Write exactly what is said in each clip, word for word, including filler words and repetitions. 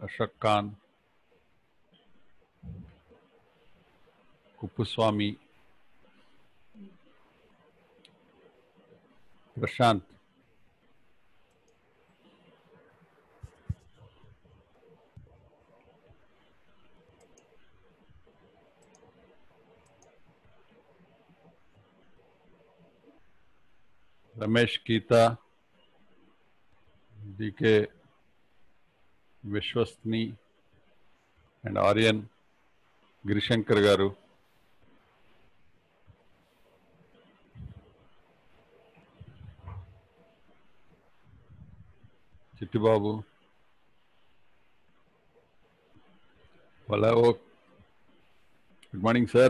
Ashok Khan, Kuppuswamy, Prashant, Ramesh Geeta, D K Vishwasthini, and Aryan Girishankar Garu. Chittibabu, Valao, good morning, sir.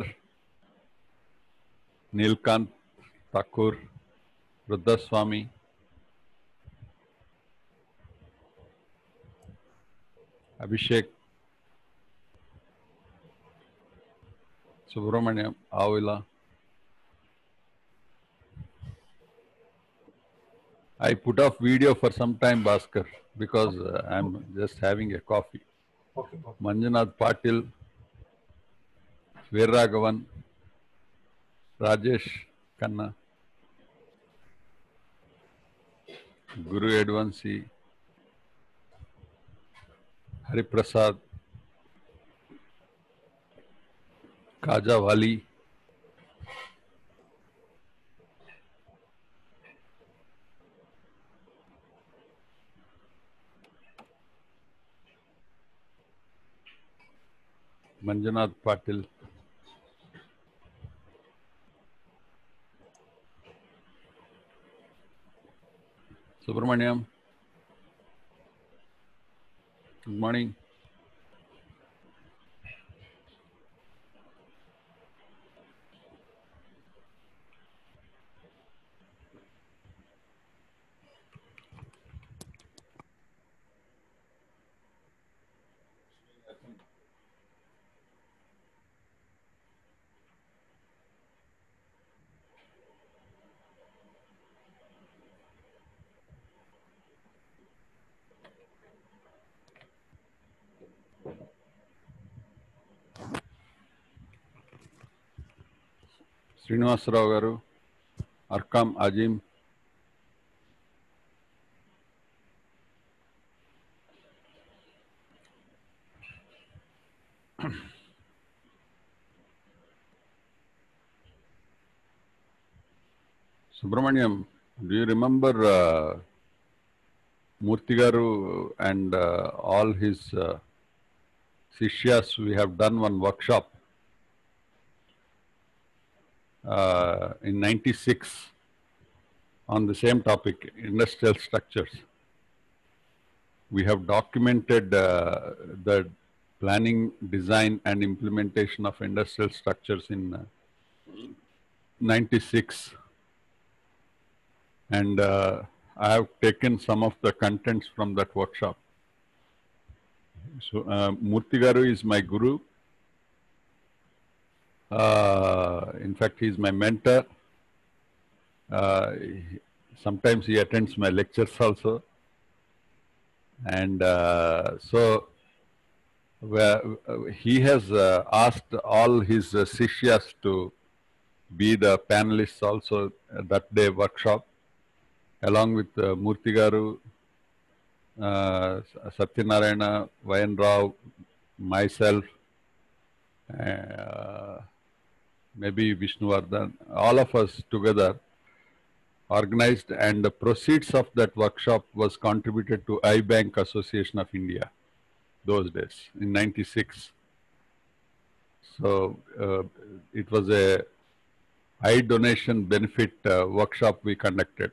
Neelkant Thakur, Rudraswamy, Abhishek, Subramaniam, Avila. I put off video for some time, Bhaskar, because uh, I'm just having a coffee. Okay, okay. Manjunath Patil, Veerraghavan, Rajesh Khanna, Guru Edvansi, Hariprasad, Kaja Wali, Manjunath Patil, Subramaniam, good morning. Srinivasarao Garu, Arkam Azim, Subramaniam, do you remember uh, Murthy Garu and uh, all his uh, Sishyas? We have done one workshop uh, in ninety-six on the same topic, industrial structures. We have documented uh, the planning, design and implementation of industrial structures in uh, ninety-six. And uh, I have taken some of the contents from that workshop. So uh, Murthy Garu is my guru. Uh, in fact, he is my mentor. Uh, he, sometimes he attends my lectures also. And uh, so where, uh, he has uh, asked all his uh, Sishyas to be the panelists also at that day workshop, along with uh, Murthy Garu, uh, Satyanarayana, Vayan Rao, myself, uh, maybe Vishnuvardhan, all of us together organized, and the proceeds of that workshop was contributed to iBank Association of India those days in ninety-six. So uh, it was a high donation benefit uh, workshop we conducted.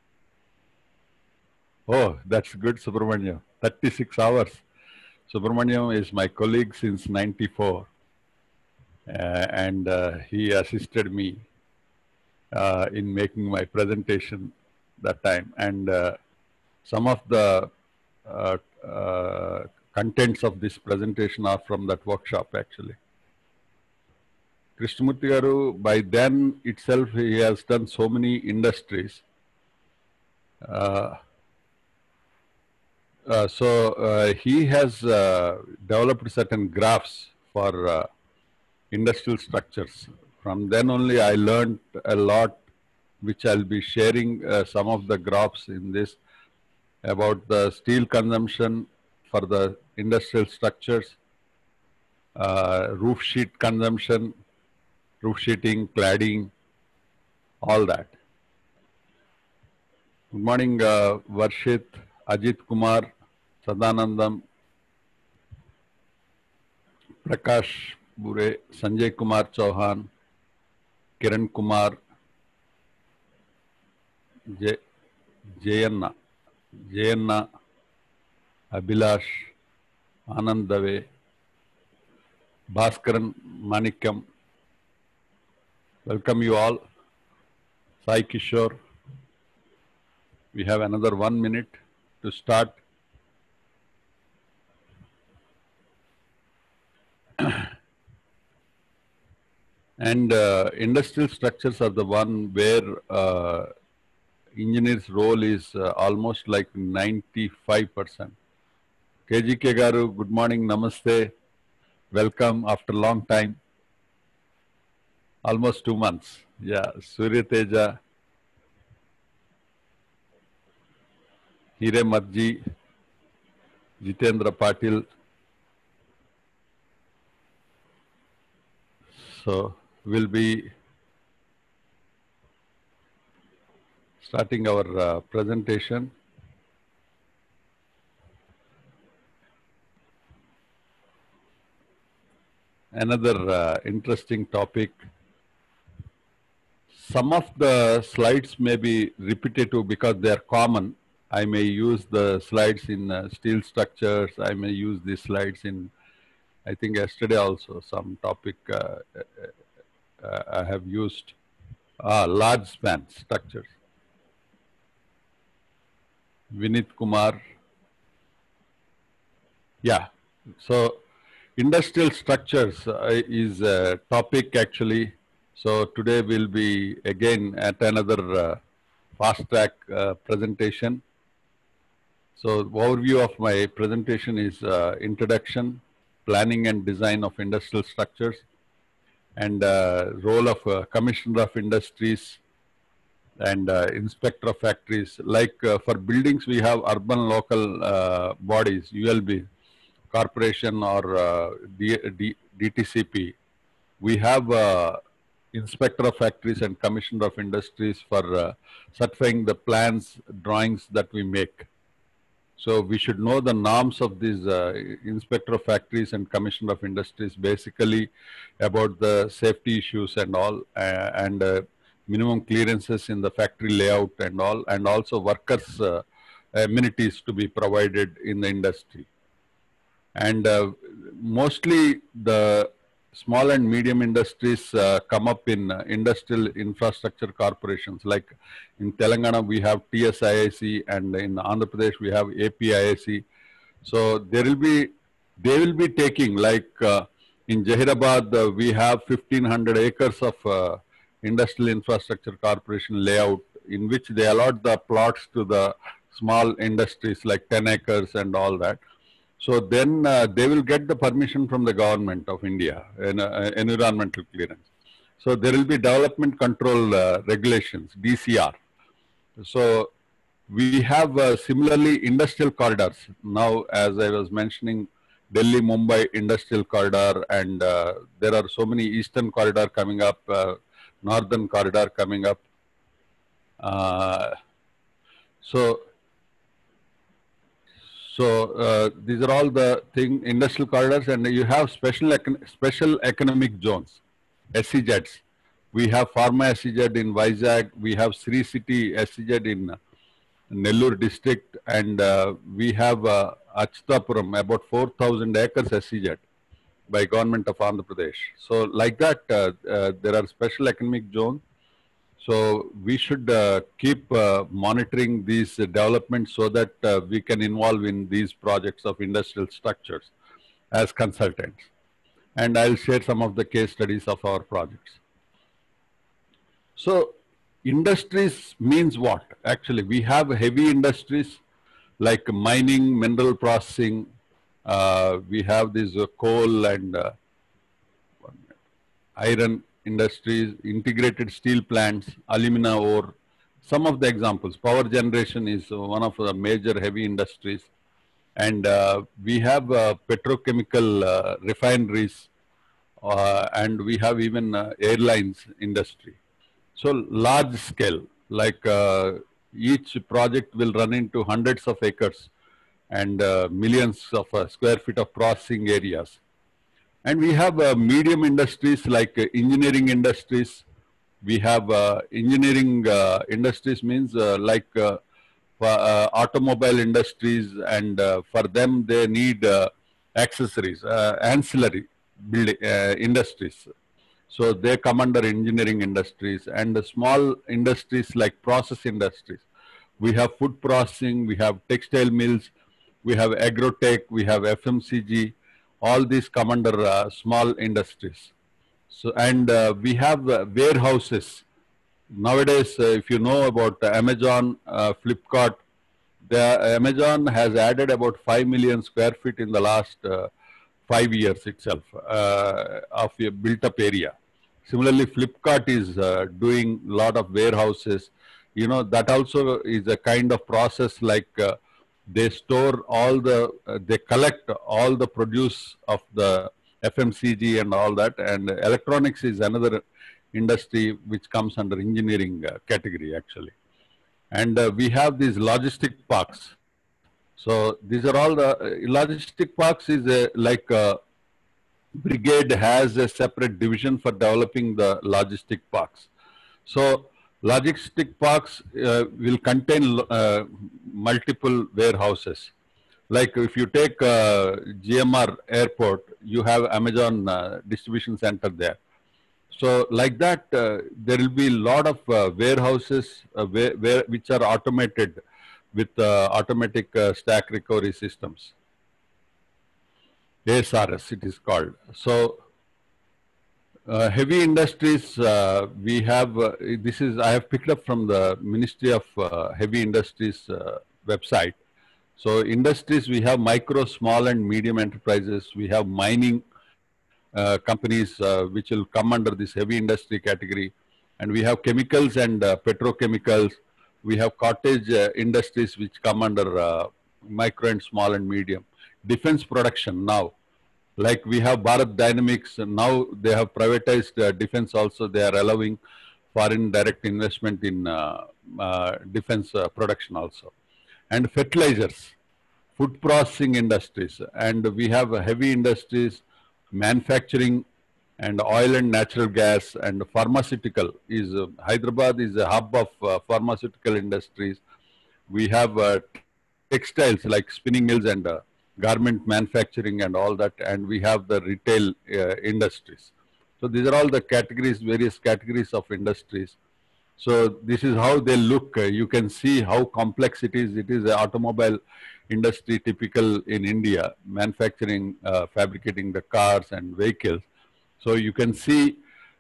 Oh, that's good, Subramaniam. thirty-six hours. Subramaniam is my colleague since ninety-four. Uh, and uh, he assisted me uh, in making my presentation that time. And uh, some of the uh, uh, contents of this presentation are from that workshop, actually. Krishnamurthy Garu, by then itself, he has done so many industries. Uh, Uh, so uh, he has uh, developed certain graphs for uh, industrial structures. From then only I learned a lot, which I'll be sharing uh, some of the graphs in this about the steel consumption for the industrial structures, uh, roof sheet consumption, roof sheeting, cladding, all that. Good morning, uh, Varshit, Ajit Kumar, Sadanandam, Prakash Bure, Sanjay Kumar Chauhan, Kiran Kumar, Jay, Jayanna, Jayanna, Abhilash, Anand Dave, Bhaskaran Manikam. Welcome you all. Sai Kishore. We have another one minute to start. And uh, industrial structures are the one where uh, engineer's role is uh, almost like ninety-five percent. K G K Garu, good morning, namaste. Welcome after a long time. Almost two months. Yeah, Surya Teja, Hire Madji, Jitendra Patil. So we'll be starting our uh, presentation. Another uh, interesting topic. Some of the slides may be repetitive because they are common. I may use the slides in uh, steel structures. I may use these slides in, I think yesterday also, some topic uh, uh, I have used. Ah, large span structures. Vinit Kumar. Yeah. So industrial structures uh, is a topic actually. So today we'll be again at another uh, fast track uh, presentation. So overview of my presentation is uh, introduction, planning and design of industrial structures, and uh, role of uh, commissioner of industries and uh, inspector of factories. Like uh, for buildings, we have urban local uh, bodies, U L B, corporation or uh, D D DTCP. We have uh, inspector of factories and commissioner of industries for uh, certifying the plans, drawings that we make. So we should know the norms of these uh, inspector of factories and commissioner of industries, basically about the safety issues and all, uh, and uh, minimum clearances in the factory layout and all, and also workers' uh, amenities to be provided in the industry. And uh, mostly the small and medium industries uh, come up in uh, industrial infrastructure corporations. Like in Telangana, we have T S I I C, and in Andhra Pradesh, we have A P I I C. So there will be, they will be taking, like uh, in Jahirabad, uh, we have fifteen hundred acres of uh, industrial infrastructure corporation layout, in which they allot the plots to the small industries like ten acres and all that. So then uh, they will get the permission from the government of India, in, uh, environmental clearance. So there will be development control uh, regulations, D C R. So we have uh, similarly industrial corridors. Now, as I was mentioning, Delhi, Mumbai industrial corridor, and uh, there are so many eastern corridor coming up, uh, northern corridor coming up. Uh, so So uh, these are all the thing, industrial corridors, and you have special econ special economic zones, S E Zs. We have Pharma S E Z in Vizag. We have Sri City S E Z in Nellore district, and uh, we have uh, Achutapuram, about four thousand acres S E Z by government of Andhra Pradesh. So like that, uh, uh, there are special economic zones. So we should uh, keep uh, monitoring these uh, developments so that uh, we can involve in these projects of industrial structures as consultants. And I'll share some of the case studies of our projects. So industries means what? Actually, we have heavy industries like mining, mineral processing. Uh, we have this uh, coal and uh, iron industries, integrated steel plants, alumina ore. Some of the examples. Power generation is one of the major heavy industries. And uh, we have uh, petrochemical uh, refineries, uh, and we have even uh, airlines industry. So large scale, like uh, each project will run into hundreds of acres and uh, millions of uh, square feet of processing areas. And we have uh, medium industries like uh, engineering industries. We have uh, engineering uh, industries means uh, like uh, for, uh, automobile industries, and uh, for them they need uh, accessories, uh, ancillary building uh, industries. So they come under engineering industries, and the small industries like process industries. We have food processing, we have textile mills, we have agrotech, we have F M C G. All these come under uh, small industries. So, and uh, we have uh, warehouses. Nowadays, uh, if you know about Amazon, uh, Flipkart, the Amazon has added about five million square feet in the last uh, five years itself uh, of a built up area. Similarly, Flipkart is uh, doing a lot of warehouses. You know, that also is a kind of process like uh, they store all the, uh, they collect all the produce of the F M C G and all that. And electronics is another industry which comes under engineering uh, category actually. And uh, we have these logistic parks. So these are all the uh, logistic parks is uh, like uh, brigade has a separate division for developing the logistic parks. So logistic parks uh, will contain uh, multiple warehouses. Like if you take uh, G M R airport, you have Amazon uh, distribution center there. So like that, uh, there will be a lot of uh, warehouses uh, where, where, which are automated with uh, automatic uh, stack recovery systems. A S R S it is called. So uh, heavy industries, uh, we have, uh, this is, I have picked up from the Ministry of uh, Heavy Industries uh, website. So industries, we have micro, small and medium enterprises. We have mining uh, companies uh, which will come under this heavy industry category. And we have chemicals and uh, petrochemicals. We have cottage uh, industries which come under uh, micro and small and medium. Defense production now, like we have Bharat Dynamics, now they have privatized uh, defense also. They are allowing foreign direct investment in uh, uh, defense uh, production also. And fertilizers, food processing industries, and we have uh, heavy industries, manufacturing, and oil and natural gas, and pharmaceutical is, uh, Hyderabad is a hub of uh, pharmaceutical industries. We have uh, textiles like spinning mills and uh, garment manufacturing and all that, and we have the retail uh, industries. So these are all the categories, various categories of industries. So this is how they look. Uh, you can see how complex it is. It is an automobile industry typical in India, manufacturing, uh, fabricating the cars and vehicles. So you can see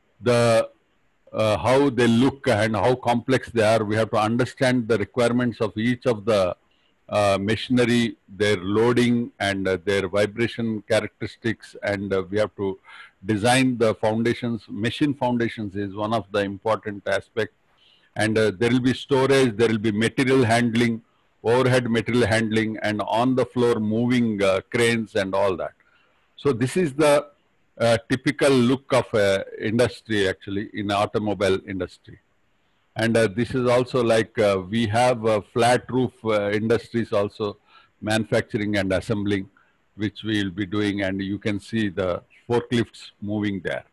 the uh, how they look and how complex they are. We have to understand the requirements of each of the uh, machinery, their loading and uh, their vibration characteristics, and uh, we have to design the foundations. Machine foundations is one of the important aspects. And uh, there will be storage, there will be material handling, overhead material handling, and on the floor moving uh, cranes and all that. So this is the uh, typical look of uh, industry actually in automobile industry. And uh, this is also like uh, we have uh, flat roof uh, industries also, manufacturing and assembling, which we will be doing, and you can see the forklifts moving there.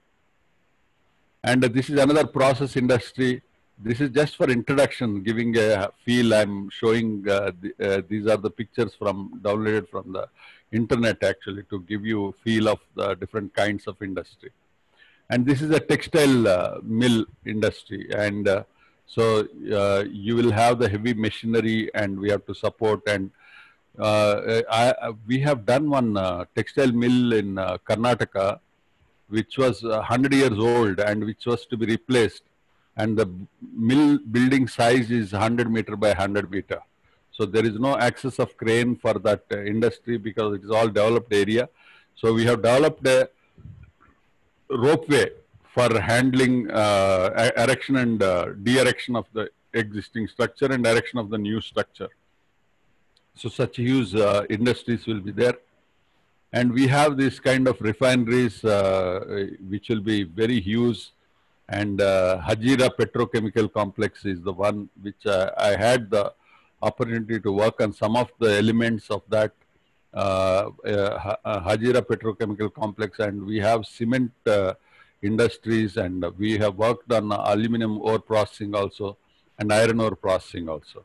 And uh, this is another process industry. This is just for introduction, giving a feel. I'm showing uh, the, uh, these are the pictures from downloaded from the internet actually to give you a feel of the different kinds of industry. And this is a textile uh, mill industry, and uh, so uh, you will have the heavy machinery, and we have to support. And uh, I, I, we have done one uh, textile mill in uh, Karnataka, which was one hundred years old and which was to be replaced. And the mill building size is one hundred meter by one hundred meter. So there is no access of crane for that uh, industry because it is all developed area. So we have developed a ropeway for handling uh, erection and uh, de-erection of the existing structure and erection of the new structure. So such huge uh, industries will be there. And we have this kind of refineries uh, which will be very huge. And uh, Hazira Petrochemical Complex is the one which uh, I had the opportunity to work on some of the elements of that uh, uh, Hazira Petrochemical Complex. And we have cement uh, industries, and we have worked on aluminum ore processing also and iron ore processing also.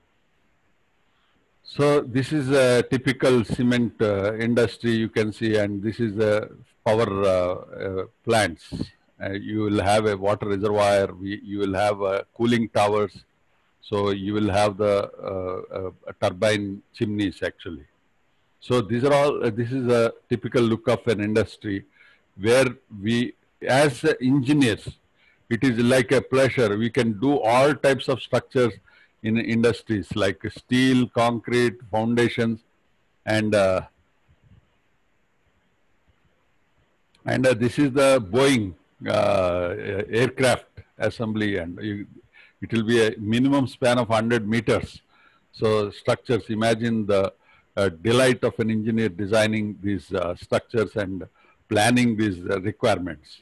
So this is a typical cement uh, industry you can see, and this is a power uh, uh, plants. Uh, you will have a water reservoir, we, you will have uh, cooling towers, so you will have the uh, uh, turbine chimneys actually. So these are all, uh, this is a typical look of an industry where we, as uh, engineers, it is like a pleasure. We can do all types of structures in industries like steel, concrete, foundations, and uh, and uh, this is the Boeing uh, aircraft assembly, and you, it will be a minimum span of one hundred meters. So structures, imagine the uh, delight of an engineer designing these uh, structures and planning these uh, requirements.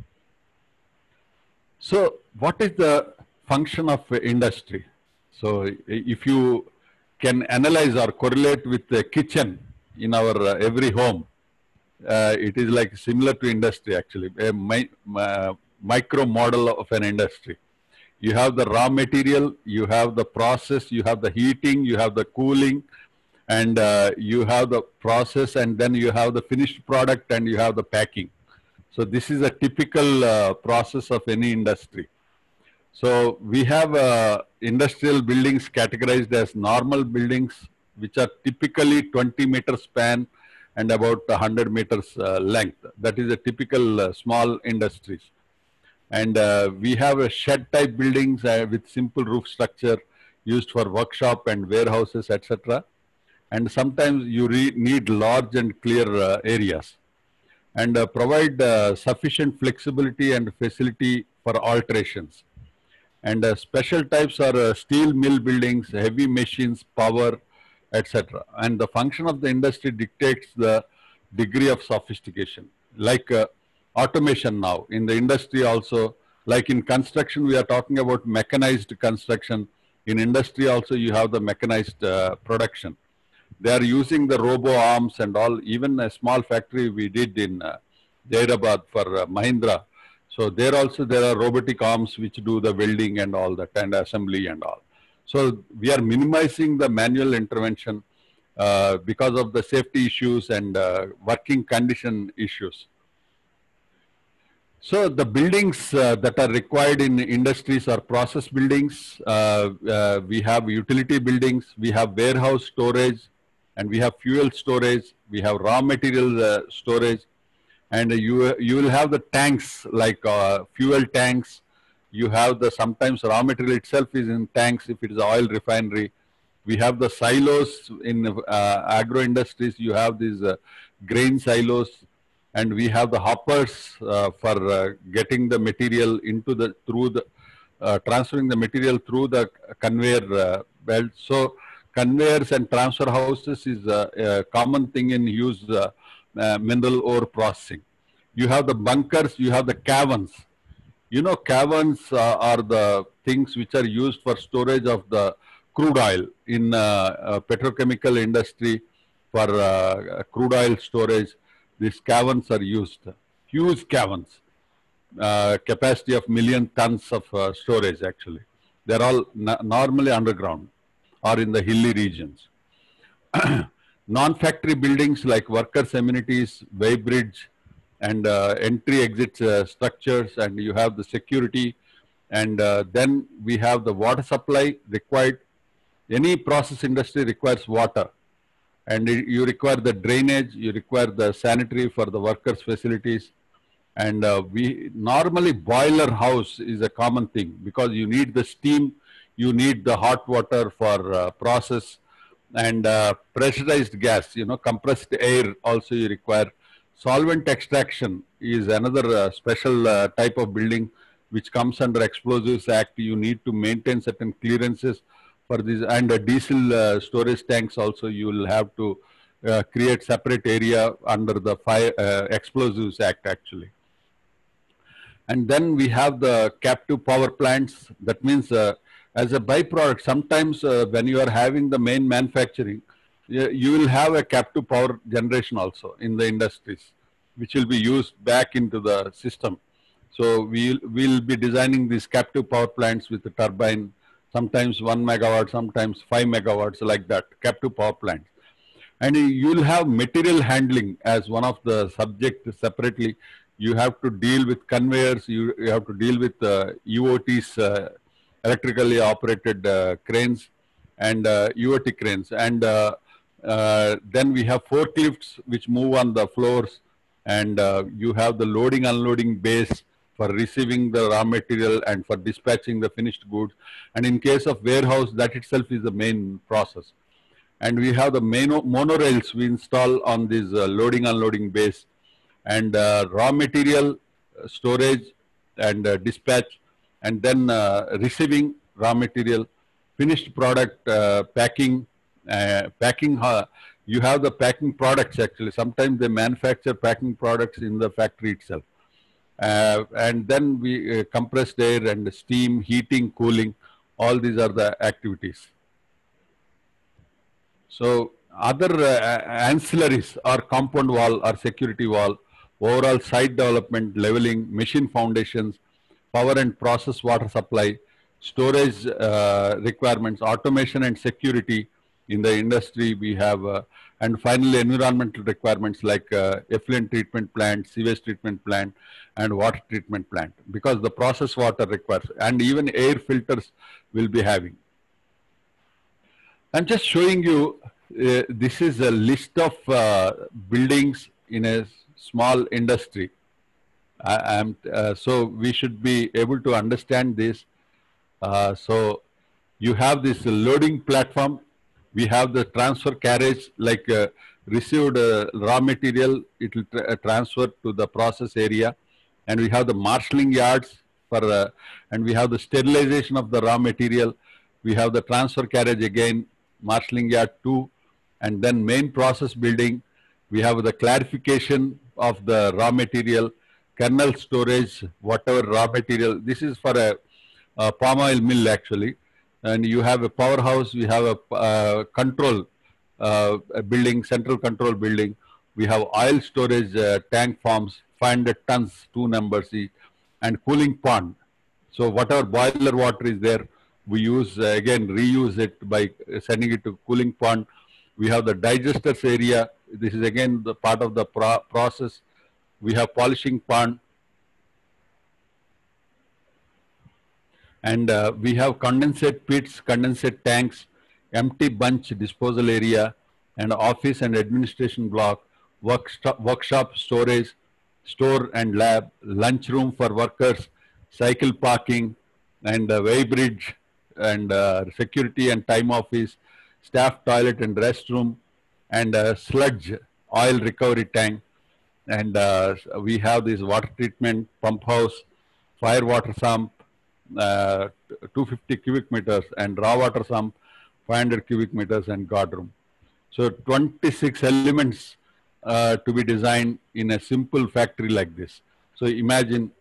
So what is the function of uh, industry? So if you can analyze or correlate with the kitchen in our uh, every home, uh, it is like similar to industry actually, a mi uh, micro model of an industry. You have the raw material, you have the process, you have the heating, you have the cooling, and uh, you have the process, and then you have the finished product, and you have the packing. So this is a typical uh, process of any industry. So we have uh, industrial buildings categorized as normal buildings, which are typically twenty meter span and about one hundred meters uh, length. That is a typical uh, small industries. And uh, we have a shed type buildings uh, with simple roof structure used for workshop and warehouses, et cetera. And sometimes you re need large and clear uh, areas, and uh, provide uh, sufficient flexibility and facility for alterations. And uh, special types are uh, steel mill buildings, heavy machines, power, et cetera. And the function of the industry dictates the degree of sophistication. Like uh, automation now in the industry also, like in construction, we are talking about mechanized construction. In industry also, you have the mechanized uh, production. They are using the robo arms and all. Even a small factory we did in uh, Hyderabad for uh, Mahindra. So there also there are robotic arms which do the welding and all that, and assembly and all. So we are minimizing the manual intervention uh, because of the safety issues and uh, working condition issues. So the buildings uh, that are required in industries are process buildings. Uh, uh, we have utility buildings, we have warehouse storage, and we have fuel storage, we have raw material uh, storage. And you, you will have the tanks like uh, fuel tanks. You have the sometimes raw material itself is in tanks if it is oil refinery. We have the silos in uh, agro industries. You have these uh, grain silos, and we have the hoppers uh, for uh, getting the material into the through the uh, transferring the material through the conveyor uh, belt. So conveyors and transfer houses is a, a common thing in use. Uh, Uh, mineral ore processing. You have the bunkers, you have the caverns. You know, caverns uh, are the things which are used for storage of the crude oil in uh, uh, petrochemical industry. For uh, crude oil storage, these caverns are used. Huge caverns, uh, capacity of million tons of uh, storage actually. They're all normally underground or in the hilly regions. Non-factory buildings like workers' amenities, weighbridge, and uh, entry-exit uh, structures, and you have the security, and uh, then we have the water supply required. Any process industry requires water, and it, you require the drainage, you require the sanitary for the workers' facilities, and uh, we normally boiler house is a common thing because you need the steam, you need the hot water for uh, process, and uh, pressurized gas, you know, compressed air also you require. Solvent extraction is another uh, special uh, type of building which comes under Explosives Act. You need to maintain certain clearances for this, and uh, diesel uh, storage tanks also you will have to uh, create separate area under the fire uh, Explosives Act actually. And then we have the captive power plants. That means uh, as a byproduct, sometimes uh, when you are having the main manufacturing, you, you will have a captive power generation also in the industries, which will be used back into the system. So we'll, we'll be designing these captive power plants with the turbine, sometimes one megawatt, sometimes five megawatts, like that, captive power plants. And you'll have material handling as one of the subjects separately. You have to deal with conveyors, you, you have to deal with uh, U O Ts, uh, electrically operated uh, cranes, and uh, U O T cranes. And uh, uh, then we have forklifts which move on the floors, and uh, you have the loading unloading bays for receiving the raw material and for dispatching the finished goods. And in case of warehouse, that itself is the main process. And we have the mono monorails we install on these uh, loading unloading bays, and uh, raw material uh, storage and uh, dispatch, and then uh, receiving raw material, finished product uh, packing, uh, packing, uh, you have the packing products actually. Sometimes they manufacture packing products in the factory itself. Uh, and then we uh, compressed air and steam, heating, cooling, all these are the activities. So other uh, ancillaries are compound wall or security wall, overall site development, leveling, machine foundations, power and process water supply, storage uh, requirements, automation and security in the industry we have, uh, and finally environmental requirements like uh, effluent treatment plant, sewage treatment plant, and water treatment plant, because the process water requires, and even air filters will be having. I'm just showing you, uh, this is a list of uh, buildings in a small industry. I, am, uh, so we should be able to understand this. Uh, so you have this loading platform. We have the transfer carriage, like uh, received uh, raw material, it will tra transfer to the process area. And we have the marshalling yards for, uh, and we have the sterilization of the raw material. We have the transfer carriage again, marshalling yard two, and then main process building. We have the clarification of the raw material, kernel storage, whatever raw material. This is for a, a palm oil mill actually. And you have a powerhouse, we have a uh, control uh, a building, central control building. We have oil storage uh, tank farms, five hundred tons, two numbers each, and cooling pond. So whatever boiler water is there, we use, uh, again, reuse it by sending it to cooling pond. We have the digesters area. This is again the part of the pro process. We have polishing pond. And uh, we have condensate pits, condensate tanks, empty bunch disposal area, and office and administration block, workshop, workshop storage, store and lab, lunch room for workers, cycle parking, and uh, weighbridge, and uh, security and time office, staff toilet and restroom, and uh, sludge oil recovery tank. And uh, we have this water treatment, pump house, fire water sump, uh, two hundred fifty cubic meters, and raw water sump, five hundred cubic meters, and guard room. So twenty-six elements uh, to be designed in a simple factory like this. So imagine,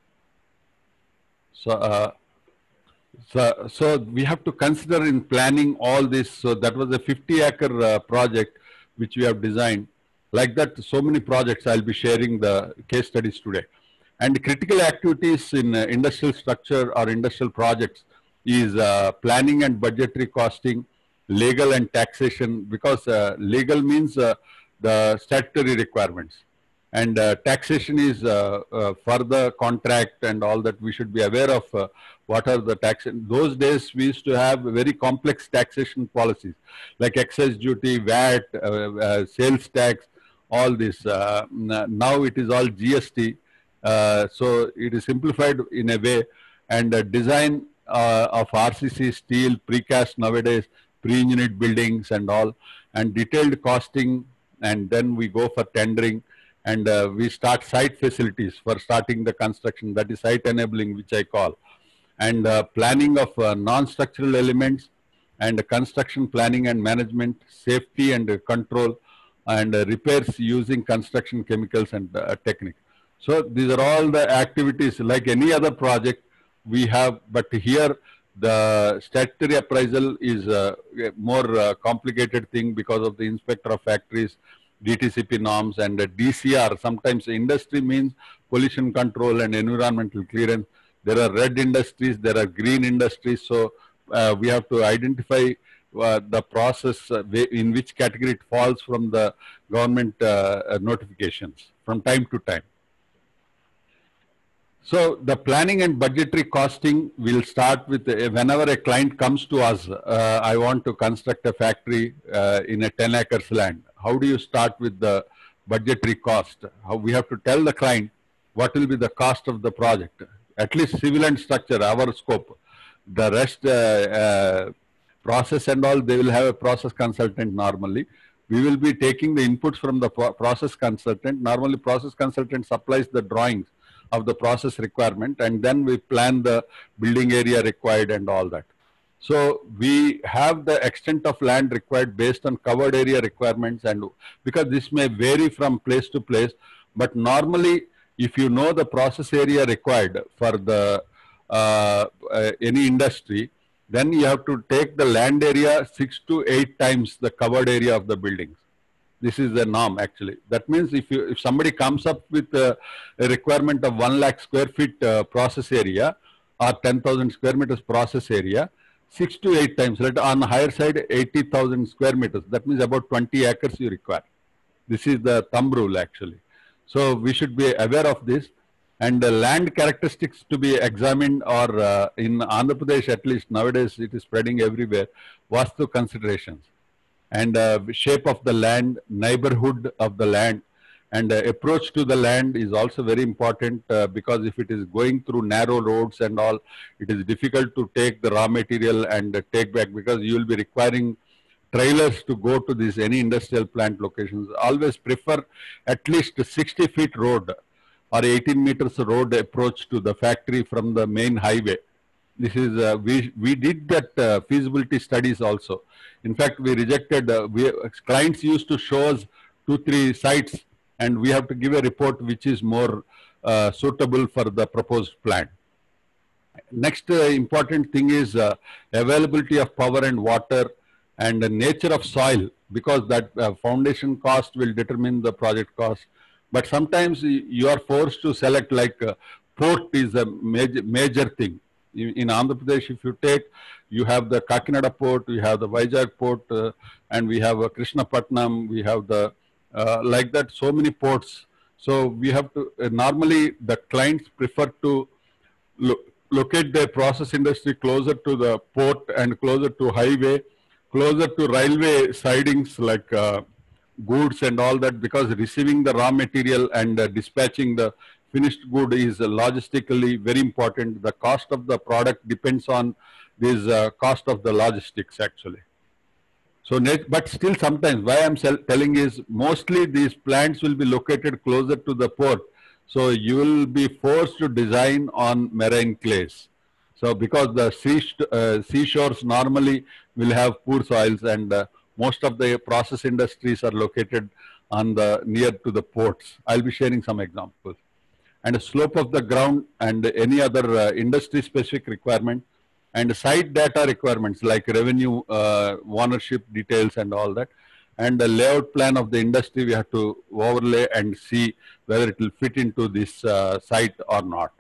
so, uh, so, so we have to consider in planning all this. So that was a fifty acre uh, project which we have designed. Like that, so many projects, I'll be sharing the case studies today. And critical activities in uh, industrial structure or industrial projects is uh, planning and budgetary costing, legal and taxation, because uh, legal means uh, the statutory requirements. And uh, taxation is uh, uh, for the contract and all that. We should be aware of uh, what are the taxation. Those days we used to have very complex taxation policies like excise duty, V A T, uh, uh, sales tax, all this. Uh, now it is all G S T. Uh, so it is simplified in a way, and uh, design uh, of R C C, steel, precast nowadays, pre-engineered buildings and all, and detailed costing, and then we go for tendering, and uh, we start site facilities for starting the construction, that is site enabling, which I call, and uh, planning of uh, non-structural elements, and construction planning and management, safety and uh, control, and uh, repairs using construction chemicals and uh, technique. So these are all the activities like any other project we have, but here the statutory appraisal is a more uh, complicated thing because of the inspector of factories, D T C P norms, and uh, D C R. Sometimes industry means pollution control and environmental clearance. There are red industries, there are green industries. So uh, we have to identify uh, the process uh, in which category it falls from the government uh, notifications from time to time. So the planning and budgetary costing will start with uh, whenever a client comes to us, uh, I want to construct a factory uh, in a ten acres land. How do you start with the budgetary cost? How we have to tell the client what will be the cost of the project, at least civil and structure, our scope. The rest, uh, uh, process and all, they will have a process consultant normally. We will be taking the inputs from the pro process consultant. Normally process consultant supplies the drawings of the process requirement, and then we plan the building area required and all that. So we have the extent of land required based on covered area requirements, and because this may vary from place to place, but normally if you know the process area required for the uh, uh, any industry, then you have to take the land area six to eight times the covered area of the buildings. This is the norm actually. That means if you if somebody comes up with a, a requirement of one lakh square feet uh, process area or ten thousand square meters process area, six to eight times, let on the higher side eighty thousand square meters. That means about twenty acres you require. This is the thumb rule actually. So we should be aware of this, and the land characteristics to be examined, or uh, in Andhra Pradesh at least nowadays it is spreading everywhere, Vastu considerations. And uh, shape of the land, neighborhood of the land, and uh, approach to the land is also very important uh, because if it is going through narrow roads and all, it is difficult to take the raw material and uh, take back, because you will be requiring trailers to go to these any industrial plant locations. Always prefer at least sixty feet road or eighteen meters road approach to the factory from the main highway. This is, uh, we, we did that uh, feasibility studies also. In fact, we rejected, uh, we, clients used to show us two, three sites, and we have to give a report which is more uh, suitable for the proposed plant. Next uh, important thing is uh, availability of power and water, and the nature of soil, because that uh, foundation cost will determine the project cost. But sometimes you are forced to select, like uh, port is a major, major thing. In Andhra Pradesh, if you take, you have the Kakinada port, we have the Vizag port, uh, and we have a Krishnapatnam, we have the, uh, like that, so many ports. So we have to, uh, normally the clients prefer to lo locate their process industry closer to the port and closer to highway, closer to railway sidings like uh, goods and all that, because receiving the raw material and uh, dispatching the finished good is uh, logistically very important. The cost of the product depends on this uh, cost of the logistics actually. So, net, but still sometimes why I'm telling is mostly these plants will be located closer to the port. So you will be forced to design on marine clays. So because the sea, uh, seashores normally will have poor soils, and uh, most of the process industries are located on the near to the ports. I'll be sharing some examples. And the slope of the ground and any other uh, industry specific requirement, and site data requirements like revenue, uh, ownership details and all that. And the layout plan of the industry we have to overlay and see whether it will fit into this uh, site or not.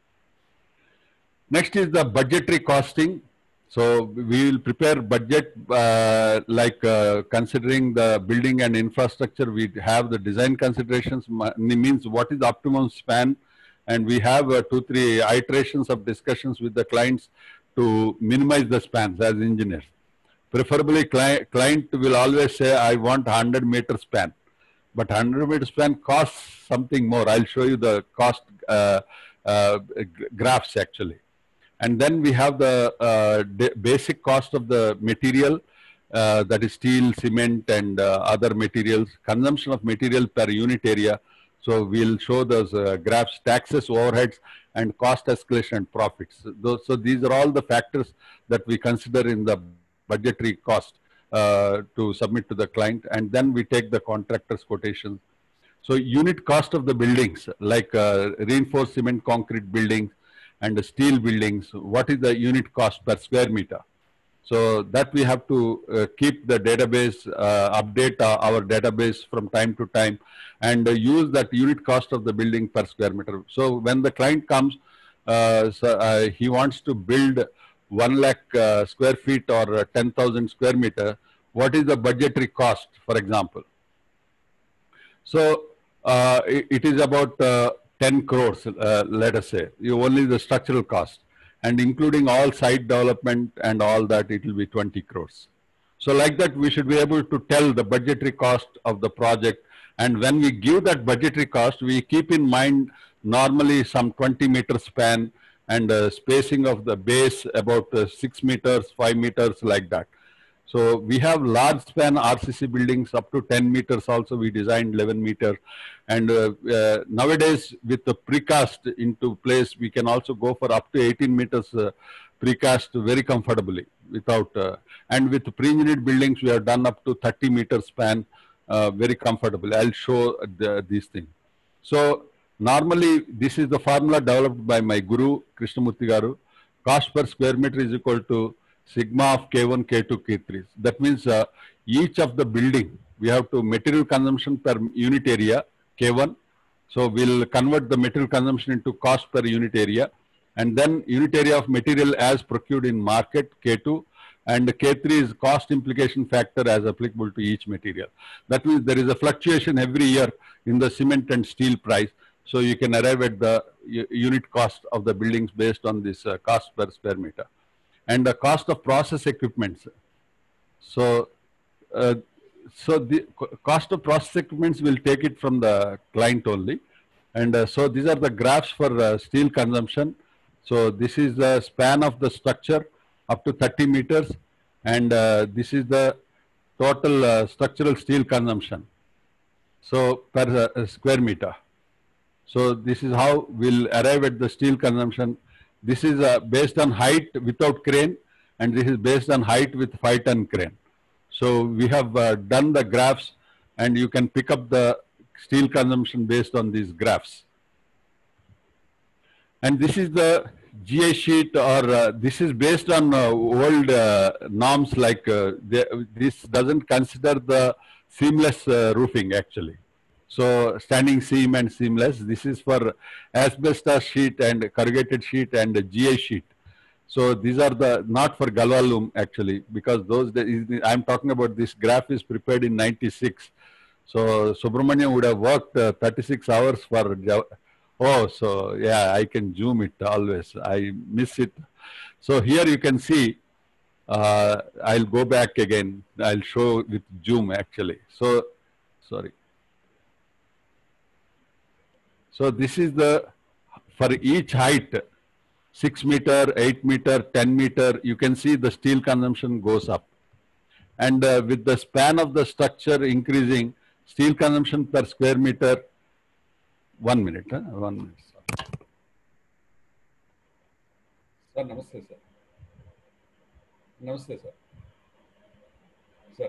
Next is the budgetary costing. So we will prepare budget uh, like uh, considering the building and infrastructure. We have the design considerations, means what is the optimum span, and we have uh, two, three iterations of discussions with the clients to minimize the spans as engineers. Preferably cli client will always say, I want one hundred meter span, but one hundred meter span costs something more. I'll show you the cost uh, uh, graphs actually. And then we have the uh, basic cost of the material, uh, that is steel, cement, and uh, other materials, consumption of material per unit area. So we'll show those uh, graphs, taxes, overheads, and cost escalation and profits. Those, so these are all the factors that we consider in the budgetary cost uh, to submit to the client. And then we take the contractor's quotations. So unit cost of the buildings, like uh, reinforced cement concrete buildings and steel buildings, what is the unit cost per square meter? So that we have to uh, keep the database, uh, update uh, our database from time to time, and uh, use that unit cost of the building per square meter. So when the client comes, uh, so, uh, he wants to build one lakh uh, square feet or uh, ten thousand square meter, what is the budgetary cost, for example? So uh, it, it is about uh, ten crores, uh, let us say, you only the structural cost. And including all site development and all that, it will be twenty crores. So like that, we should be able to tell the budgetary cost of the project. And when we give that budgetary cost, we keep in mind normally some twenty meter span and uh, spacing of the base about uh, six meters, five meters, like that. So we have large span R C C buildings up to ten meters also. We designed eleven meter. And uh, uh, nowadays with the precast into place, we can also go for up to eighteen meters uh, precast very comfortably without, uh, and with pre-engineered buildings, we have done up to thirty meter span uh, very comfortably. I'll show the, these things. So normally this is the formula developed by my guru, Krishnamurthy Garu. Cost per square meter is equal to sigma of K one, K two, K three. That means uh, each of the building, we have to material consumption per unit area, K one. So we'll convert the material consumption into cost per unit area. And then unit area of material as procured in market, K two. And K three is cost implication factor as applicable to each material. That means there is a fluctuation every year in the cement and steel price. So you can arrive at the unit cost of the buildings based on this uh, cost per square meter. And the cost of process equipments. So, uh, so the cost of process equipments will take it from the client only. And uh, so these are the graphs for uh, steel consumption. So this is the span of the structure up to thirty meters. And uh, this is the total uh, structural steel consumption. So per uh, square meter. So this is how we'll arrive at the steel consumption. This is uh, based on height without crane, and this is based on height with five ton crane. So we have uh, done the graphs, and you can pick up the steel consumption based on these graphs. And this is the G I sheet, or uh, this is based on uh, old uh, norms, like uh, they, this doesn't consider the seamless uh, roofing actually. So standing seam and seamless, this is for asbestos sheet and corrugated sheet and G I sheet. So these are the, not for Galvalume actually, because those days, I'm talking about this graph is prepared in ninety-six. So Subramaniam would have worked uh, thirty-six hours for, oh, so yeah, I can zoom it always. I miss it. So here you can see, uh, I'll go back again. I'll show with zoom actually. So, sorry. So this is the, for each height, six meter, eight meter, ten meter, you can see the steel consumption goes up. And uh, with the span of the structure increasing, steel consumption per square meter, one minute, huh? one minute. Sir, namaste, sir. Namaste, sir. Sir.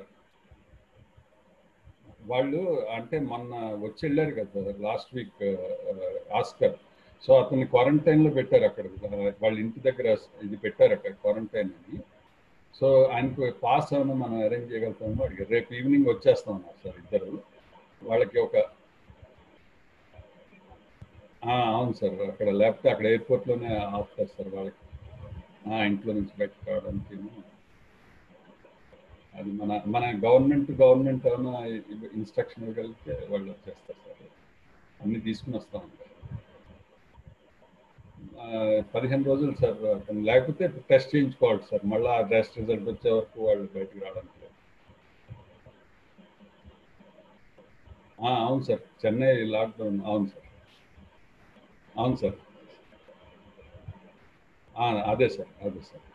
వాళ్ళు అంటే మొన్న వచ్చి వెళ్ళారు కదా last week Oscar. So అతన్ని క్వారంటైన్లో పెట్టారు అక్కడ, వాళ్ళ ఇంటి దగ్గర ఇది పెట్టారు అక్కడ క్వారంటైన్ అని. సో ఆయనకు పాస్ ఏమైనా మనం అరేంజ్ చేయగలుగుతామో అడిగారు. రేపు ఈవినింగ్ వచ్చేస్తాం అన్నారు సార్ ఇద్దరు. వాళ్ళకి ఒక, అవును సార్, అక్కడ లేకపోతే అక్కడ ఎయిర్పోర్ట్లోనే ఆపుతారు సార్ వాళ్ళకి, ఇంట్లో నుంచి బయటకు రావడానికి. అది మన మన గవర్నమెంట్ గవర్నమెంట్ ఏమైనా ఇన్స్ట్రక్షన్ ఇవ్వగలిగితే వాళ్ళు వచ్చేస్తారు సార్. అన్నీ తీసుకుని వస్తాం. పదిహేను రోజులు సార్, లేకపోతే టెస్ట్ చేయించుకోవాలి సార్. మళ్ళీ ఆ టెస్ట్ రిజల్ట్ వచ్చే వరకు వాళ్ళు బయటకు రావడానికి. అవును సార్, చెన్నై లాక్డౌన్. అవును సార్, అవును సార్. అదే సార్ అదే సార్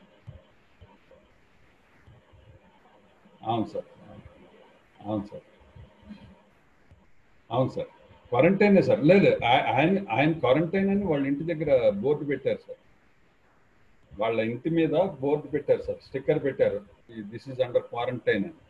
అవును సార్ అవును సార్ అవును సార్ క్వారంటైనే సార్ లేదు ఆయన ఆయన క్వారంటైన్ అని వాళ్ళ ఇంటి దగ్గర బోర్డు పెట్టారు సార్ వాళ్ళ ఇంటి మీద బోర్డు పెట్టారు సార్ స్టిక్కర్ పెట్టారు దిస్ ఈజ్ అండర్ క్వారంటైన్ అని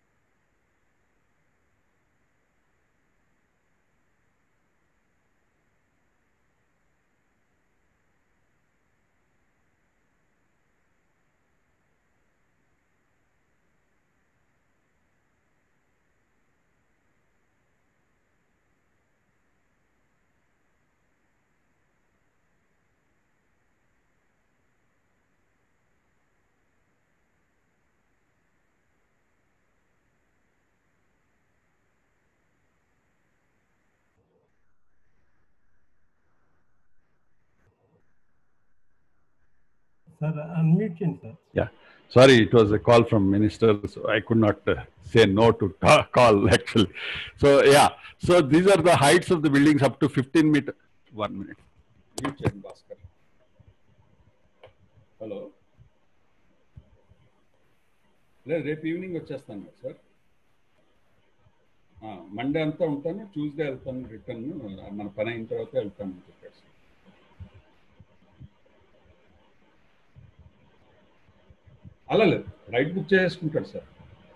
Sir, unmute him, sir. Yeah. Sorry, it was a call from minister, so I could not uh, say no to ta- call actually. So yeah, so these are the heights of the buildings up to fifteen meter. One minute. You check, Bhaskar. Hello. లేదు రేపు evening వచ్చేస్తాను sir Monday అంతా ఉంటాను Tuesday వెళ్తాను return మన పని అయిన తర్వాత వెళ్తాను అని చెప్పారు సార్ అలా లేదు రైట్ బుక్ చేసుకుంటాడు సార్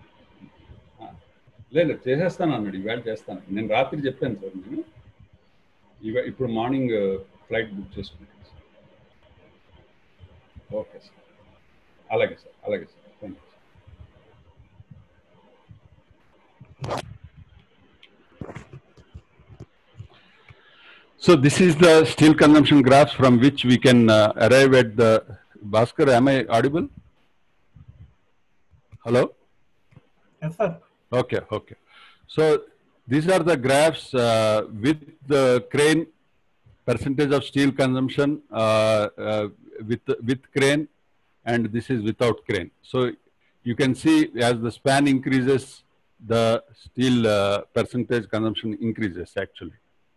లేదు చేసేస్తాను అన్నాడు ఈవేళ చేస్తాను నేను రాత్రి చెప్పాను సార్ నేను ఇవే ఇప్పుడు మార్నింగ్ ఫ్లైట్ బుక్ చేసుకుంటాను సార్ ఓకే సార్ అలాగే సార్ అలాగే sir thank you So this is the steel consumption graphs from which we can uh, arrive at the Bhaskar. Am I audible? Hello? Yes, sir. Okay, okay. So these are the graphs uh, with the crane percentage of steel consumption uh, uh, with with crane, and this is without crane. So you can see as the span increases, the steel uh, percentage consumption increases actually.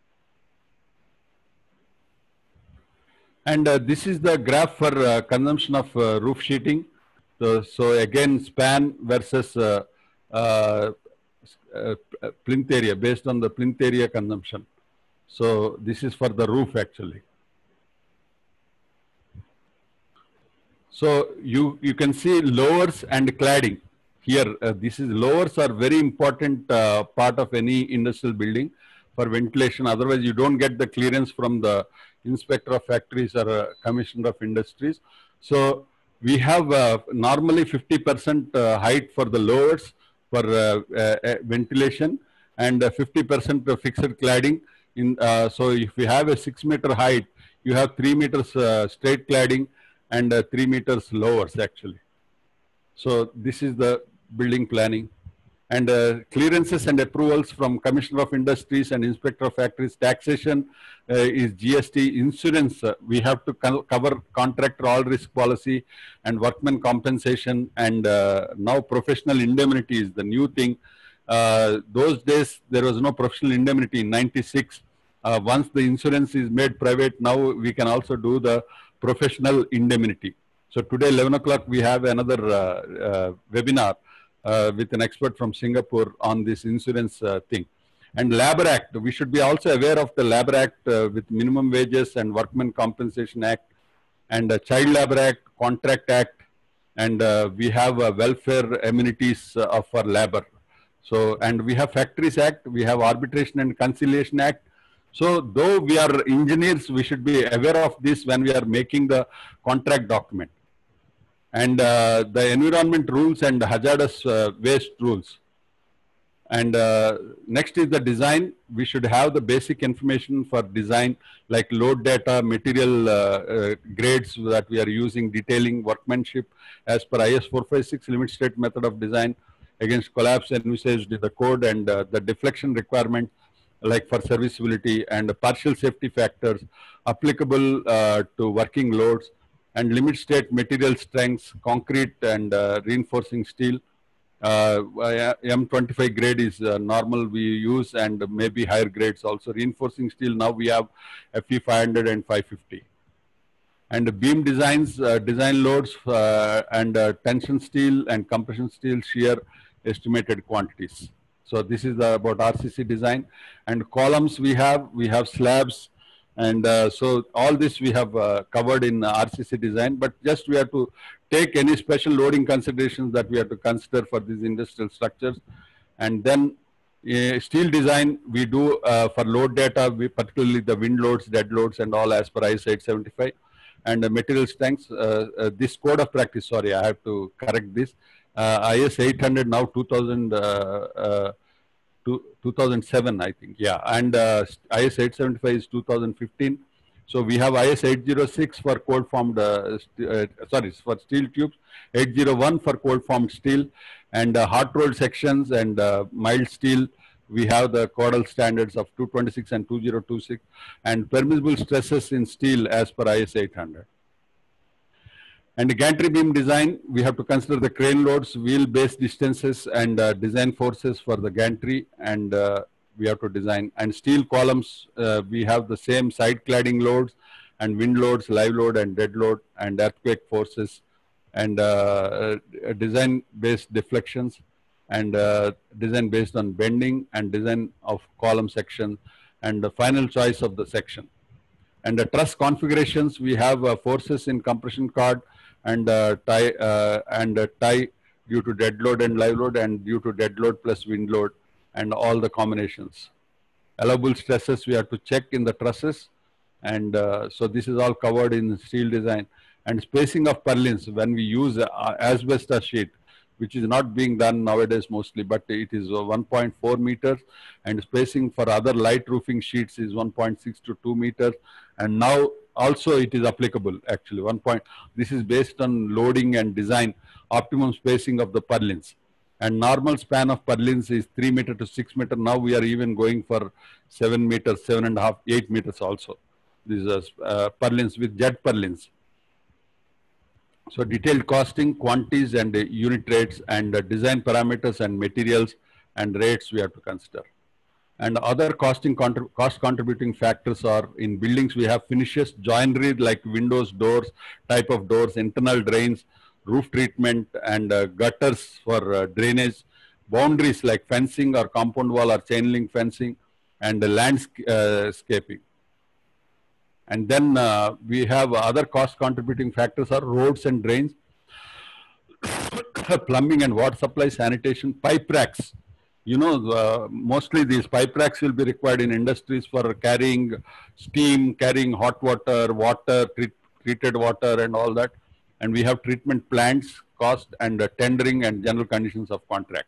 And uh, this is the graph for uh, consumption of uh, roof sheeting. So, so again, span versus uh, uh, uh, plinth area based on the plinth area consumption. So this is for the roof actually. So you, you can see lowers and cladding here. Uh, this is lowers are very important uh, part of any industrial building for ventilation. Otherwise you don't get the clearance from the inspector of factories or uh, commissioner of industries. So we have uh, normally fifty percent uh, height for the lowers for uh, uh, ventilation and uh, fifty percent fixed cladding. In, uh, so if you have a six meter height, you have three meters uh, straight cladding and uh, three meters lowers actually. So this is the building planning. And uh, clearances and approvals from Commissioner of Industries and Inspector of Factories. Taxation uh, is G S T. Insurance, uh, we have to co cover contractor all risk policy and workman compensation. And uh, now professional indemnity is the new thing. Uh, those days, there was no professional indemnity in ninety-six. Uh, once the insurance is made private, now we can also do the professional indemnity. So today, eleven o'clock, we have another uh, uh, webinar Uh, with an expert from Singapore on this insurance uh, thing. And Labor Act, we should be also aware of the Labor Act uh, with Minimum Wages and Workmen Compensation Act and uh, Child Labor Act, Contract Act, and uh, we have uh, welfare amenities uh, of our labor. So, and we have Factories Act, we have Arbitration and Conciliation Act. So though we are engineers, we should be aware of this when we are making the contract document. And uh, the environment rules and hazardous uh, waste rules. And uh, next is the design. We should have the basic information for design like load data, material uh, uh, grades that we are using, detailing workmanship as per I S four five six limit state method of design against collapse envisaged in the code, and uh, the deflection requirement like for serviceability and partial safety factors applicable uh, to working loads, and limit state material strengths, concrete and uh, reinforcing steel. Uh, M twenty-five grade is uh, normal we use, and maybe higher grades also. Reinforcing steel, now we have F E five hundred and five fifty. And the beam designs, uh, design loads, uh, and uh, tension steel and compression steel shear estimated quantities. So this is uh, about R C C design. And columns we have, we have slabs. And uh, so all this we have uh, covered in R C C design, but just we have to take any special loading considerations that we have to consider for these industrial structures. And then uh, steel design we do uh, for load data, we, particularly the wind loads, dead loads and all as per I S eight seventy-five. And the material strengths, uh, uh, this code of practice, sorry, I have to correct this. Uh, I S eight hundred now two thousand, uh, uh, two thousand seven, I think, yeah. And uh, I S eight seventy-five is two thousand fifteen. So we have I S eight oh six for cold formed, uh, uh, sorry, for steel tubes, eight oh one for cold formed steel, and uh, hot rolled sections and uh, mild steel. We have the Cordell standards of two twenty-six and two thousand twenty-six, and permissible stresses in steel as per I S eight hundred. And the gantry beam design, we have to consider the crane loads, wheel base distances, and uh, design forces for the gantry, and uh, we have to design. And steel columns, uh, we have the same side cladding loads, and wind loads, live load, and dead load, and earthquake forces, and uh, design based deflections, and uh, design based on bending, and design of column section, and the final choice of the section. And the truss configurations, we have uh, forces in compression cord, and uh, tie uh, and uh, tie due to dead load and live load, and due to dead load plus wind load, and all the combinations. Allowable stresses we have to check in the trusses, and uh, so this is all covered in steel design. And spacing of purlins when we use uh, asbestos sheet, which is not being done nowadays mostly, but it is uh, one point four meters, and spacing for other light roofing sheets is one point six to two meters. And now also it is applicable actually one point. This is based on loading and design, optimum spacing of the purlins. And normal span of purlins is three meter to six meter. Now we are even going for seven meters, seven and a half, eight meters also. These are uh, purlins with jet purlins. So detailed costing, quantities and uh, unit rates, and uh, design parameters and materials and rates we have to consider. And other costing contrib cost contributing factors are in buildings we have finishes, joinery like windows, doors, type of doors, internal drains, roof treatment, and uh, gutters for uh, drainage, boundaries like fencing or compound wall or chain link fencing, and the landscaping. And then uh, we have other cost contributing factors are roads and drains, plumbing and water supply, sanitation, pipe racks. You know, uh, mostly these pipe racks will be required in industries for carrying steam, carrying hot water, water, treat, treated water and all that. And we have treatment plants, cost, and uh, tendering and general conditions of contract.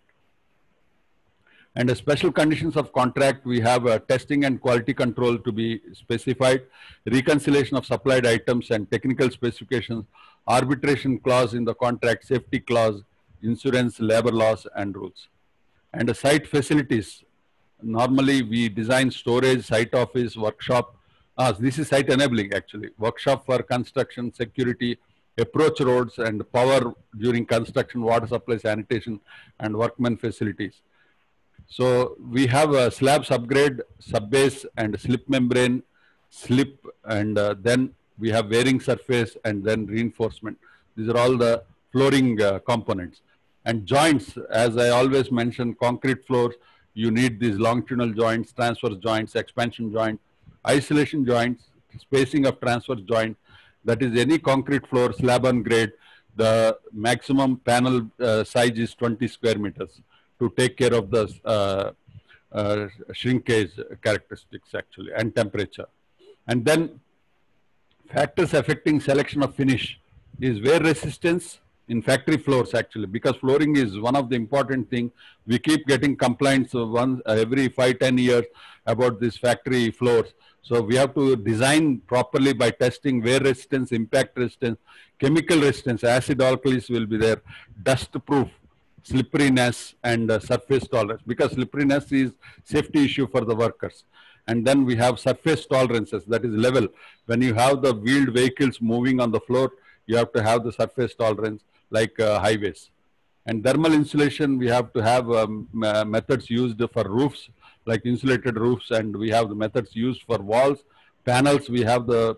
And the special conditions of contract, we have uh, testing and quality control to be specified, reconciliation of supplied items and technical specifications, arbitration clause in the contract, safety clause, insurance, labor laws, and rules. And the site facilities, normally we design storage, site office, workshop. Ah, this is site enabling actually. Workshop for construction, security, approach roads, and power during construction, water supply, sanitation, and workmen facilities. So we have a slabs upgrade, subbase, and slip membrane, slip, and uh, then we have wearing surface, and then reinforcement. These are all the flooring uh, components. And joints, as I always mention, concrete floors, you need these longitudinal joints, transverse joints, expansion joint, isolation joints, spacing of transverse joint. That is any concrete floor, slab on grade, the maximum panel uh, size is twenty square meters to take care of the uh, uh, shrinkage characteristics actually, and temperature. And then factors affecting selection of finish is wear resistance in factory floors actually, because flooring is one of the important thing. We keep getting complaints once uh, every five, ten years about these factory floors. So we have to design properly by testing wear resistance, impact resistance, chemical resistance, acid alkalis will be there, dust proof, slipperiness, and uh, surface tolerance, because slipperiness is safety issue for the workers. And then we have surface tolerances, that is level. When you have the wheeled vehicles moving on the floor, you have to have the surface tolerance like uh, highways. And thermal insulation, we have to have um, methods used for roofs, like insulated roofs, and we have the methods used for walls. Panels, we have the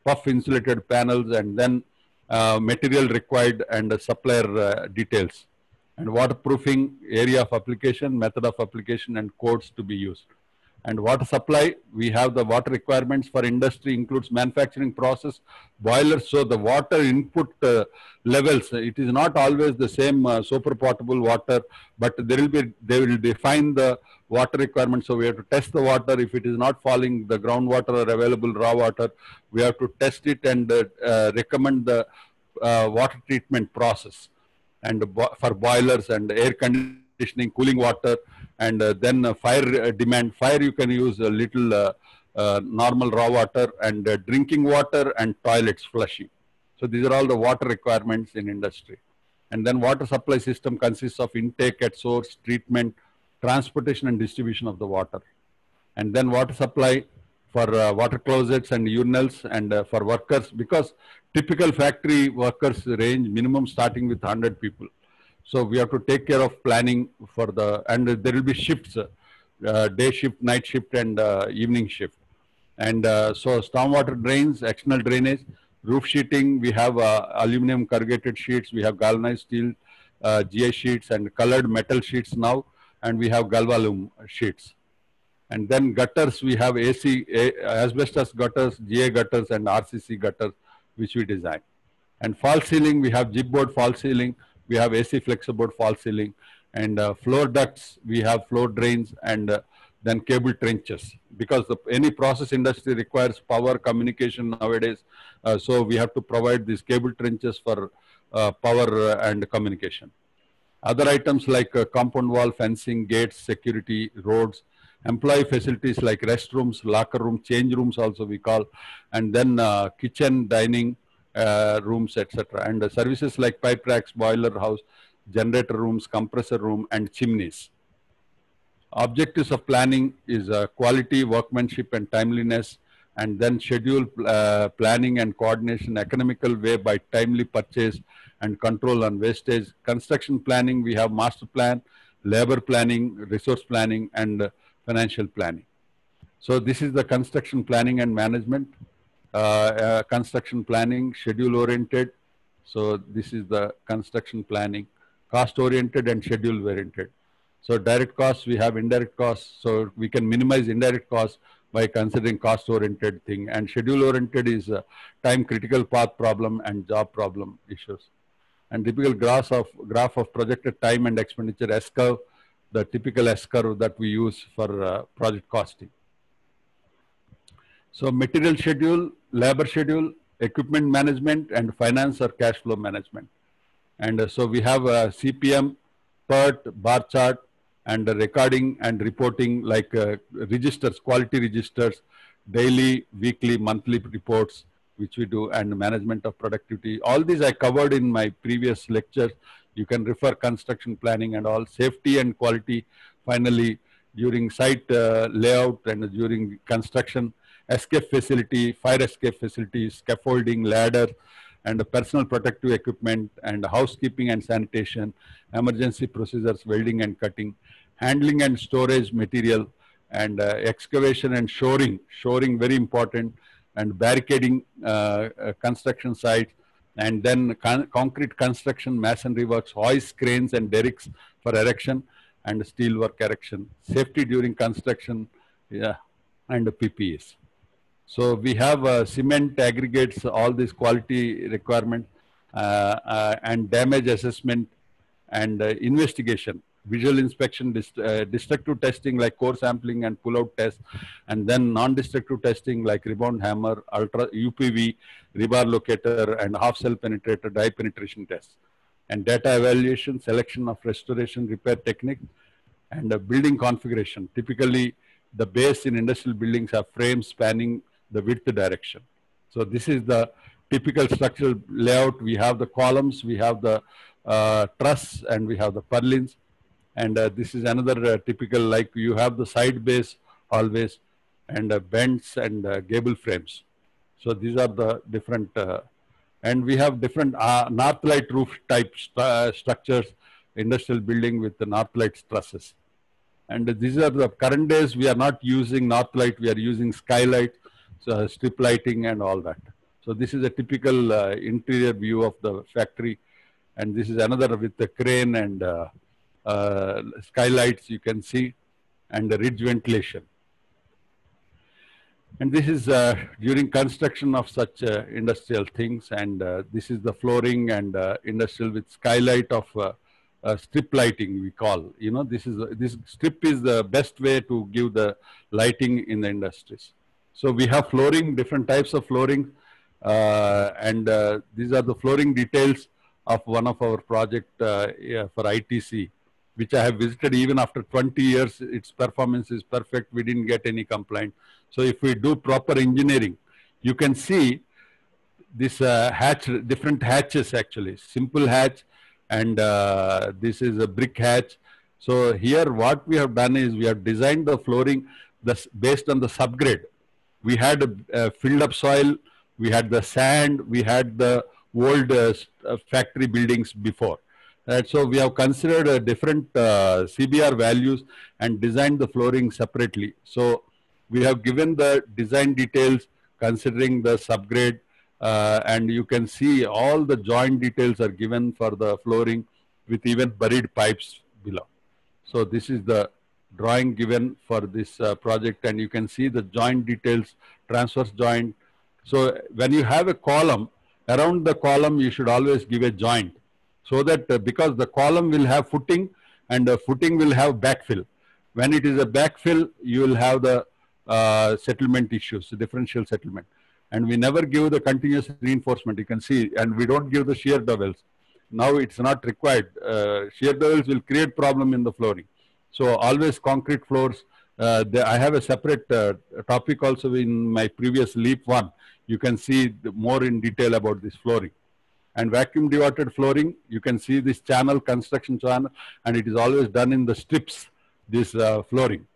puff insulated panels, and then uh, material required and uh, supplier uh, details, and waterproofing, area of application, method of application, and codes to be used. And water supply, we have the water requirements for industry includes manufacturing process, boilers. So the water input uh, levels, it is not always the same uh, super potable water, but there will be, they will define the water requirements. So we have to test the water. If it is not falling, the groundwater or available raw water, we have to test it and uh, uh, recommend the uh, water treatment process. And bo for boilers and air conditioning, cooling water, and uh, then uh, fire uh, demand. Fire, you can use a little uh, uh, normal raw water, and uh, drinking water and toilets flushing. So these are all the water requirements in industry. And then water supply system consists of intake at source, treatment, transportation and distribution of the water. And then water supply for uh, water closets and urinals, and uh, for workers, because typical factory workers range minimum starting with one hundred people. So we have to take care of planning for the, and there will be shifts, uh, day shift, night shift, and uh, evening shift. And uh, so stormwater drains, external drainage, roof sheeting, we have uh, aluminum corrugated sheets, we have galvanized steel, uh, G I sheets, and colored metal sheets now, and we have Galvalume sheets. And then gutters, we have A C, A, asbestos gutters, G A gutters, and R C C gutters, which we design. And false ceiling, we have chipboard false ceiling, we have A C flexiboard false ceiling, and uh, floor ducts, we have floor drains, and uh, then cable trenches. Because the, any process industry requires power communication nowadays, uh, so we have to provide these cable trenches for uh, power uh, and communication. Other items like uh, compound wall, fencing, gates, security, roads, employee facilities like restrooms, locker room, change rooms also we call, and then uh, kitchen, dining uh, rooms, et cetera. And uh, services like pipe racks, boiler house, generator rooms, compressor room, and chimneys. Objectives of planning is uh, quality, workmanship, and timeliness, and then schedule uh, planning and coordination, economical way by timely purchase and control on wastage. Construction planning, we have master plan, labor planning, resource planning, and uh, financial planning. So this is the construction planning and management. Uh, uh, construction planning, schedule oriented. So this is the construction planning, cost oriented and schedule oriented. So direct costs, we have indirect costs. So we can minimize indirect costs by considering cost oriented thing, and schedule oriented is uh, time critical path problem and job problem issues. And typical graph of, graph of projected time and expenditure S curve, the typical S curve that we use for uh, project costing. So material schedule, labor schedule, equipment management, and finance or cash flow management. And uh, so we have a C P M, P E R T, bar chart, and uh, recording and reporting like uh, registers, quality registers, daily, weekly, monthly reports, which we do, and management of productivity. All these I covered in my previous lectures. You can refer construction planning and all. Safety and quality, finally, during site uh, layout and during construction, escape facility, fire escape facilities, scaffolding, ladder, and personal protective equipment, and housekeeping and sanitation, emergency procedures, welding and cutting, handling and storage material, and uh, excavation and shoring, shoring very important, and barricading uh, uh, construction sites, and then con concrete construction, masonry works, hoists, cranes, and derricks for erection, and steel work erection, safety during construction, yeah, and P P Es. So we have uh, cement aggregates, all these quality requirements, uh, uh, and damage assessment, and uh, investigation, visual inspection, dist uh, destructive testing like core sampling and pull-out test, and then non-destructive testing like rebound hammer, ultra U P V, rebar locator, and half cell penetrator dye penetration tests, and data evaluation, selection of restoration repair technique, and uh, building configuration. Typically, the base in industrial buildings have frames spanning the width direction. So this is the typical structural layout. We have the columns, we have the uh, truss, and we have the purlins. And uh, this is another uh, typical, like you have the side base always, and uh, bends and uh, gable frames. So these are the different, uh, and we have different uh, north light roof type st uh, structures, industrial building with the north light trusses. And uh, these are the current days, we are not using north light, we are using skylight, so strip lighting and all that. So this is a typical uh, interior view of the factory. And this is another with the crane and uh, uh, skylights you can see, and the ridge ventilation. And this is uh, during construction of such uh, industrial things, and uh, this is the flooring and uh, industrial with skylight of uh, uh, strip lighting we call. You know, this is this strip is the best way to give the lighting in the industries. So we have flooring, different types of flooring, uh, and uh, these are the flooring details of one of our project uh, yeah, for I T C, which I have visited even after twenty years. Its performance is perfect. We didn't get any complaint. So if we do proper engineering, you can see this uh, hatch, different hatches actually, simple hatch, and uh, this is a brick hatch. So here what we have done is we have designed the flooring this, based on the subgrade. We had uh, filled up soil, we had the sand, we had the old uh, factory buildings before. Right, so we have considered uh, different uh, C B R values and designed the flooring separately. So we have given the design details considering the subgrade, uh, and you can see all the joint details are given for the flooring with even buried pipes below. So this is the drawing given for this uh, project, and you can see the joint details, transverse joint. So when you have a column, around the column you should always give a joint, so that uh, because the column will have footing and the footing will have backfill. When it is a backfill, you will have the uh, settlement issues, differential settlement. And we never give the continuous reinforcement, you can see, and we don't give the shear dowels. Now it's not required. Uh, shear dowels will create problem in the flooring. So always concrete floors. Uh, the, I have a separate uh, topic also in my previous LEAP one. You can see the more in detail about this flooring. And vacuum diverted flooring, you can see this channel, construction channel, and it is always done in the strips, this uh, flooring.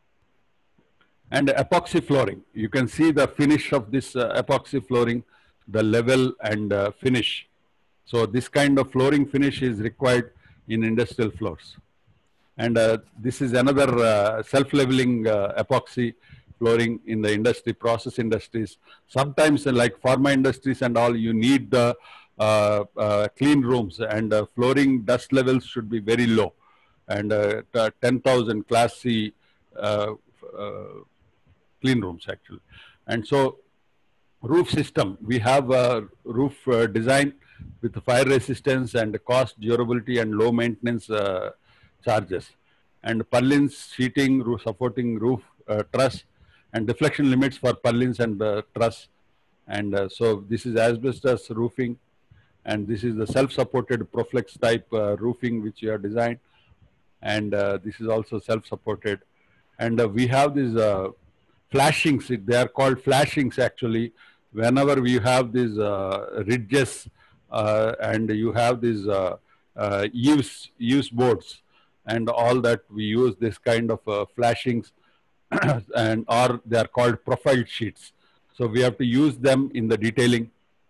And epoxy flooring, you can see the finish of this uh, epoxy flooring, the level and uh, finish. So this kind of flooring finish is required in industrial floors. And uh, this is another uh, self-leveling uh, epoxy flooring in the industry, process industries. Sometimes uh, like pharma industries and all, you need the Uh, uh, clean rooms, and uh, flooring dust levels should be very low, and uh, ten thousand class C uh, uh, clean rooms actually. And so roof system, we have a roof uh, design with fire resistance and cost, durability, and low maintenance uh, charges, and purlins, sheeting, roof, supporting roof uh, truss, and deflection limits for purlins and uh, truss. And uh, so this is asbestos roofing. And this is the self-supported Proflex type uh, roofing which we have designed. And uh, this is also self-supported. And uh, we have these uh, flashings, they are called flashings actually. Whenever we have these uh, ridges uh, and you have these uh, uh, eaves, eaves boards and all that, we use this kind of uh, flashings and or they are called profile sheets. So we have to use them in the detailing.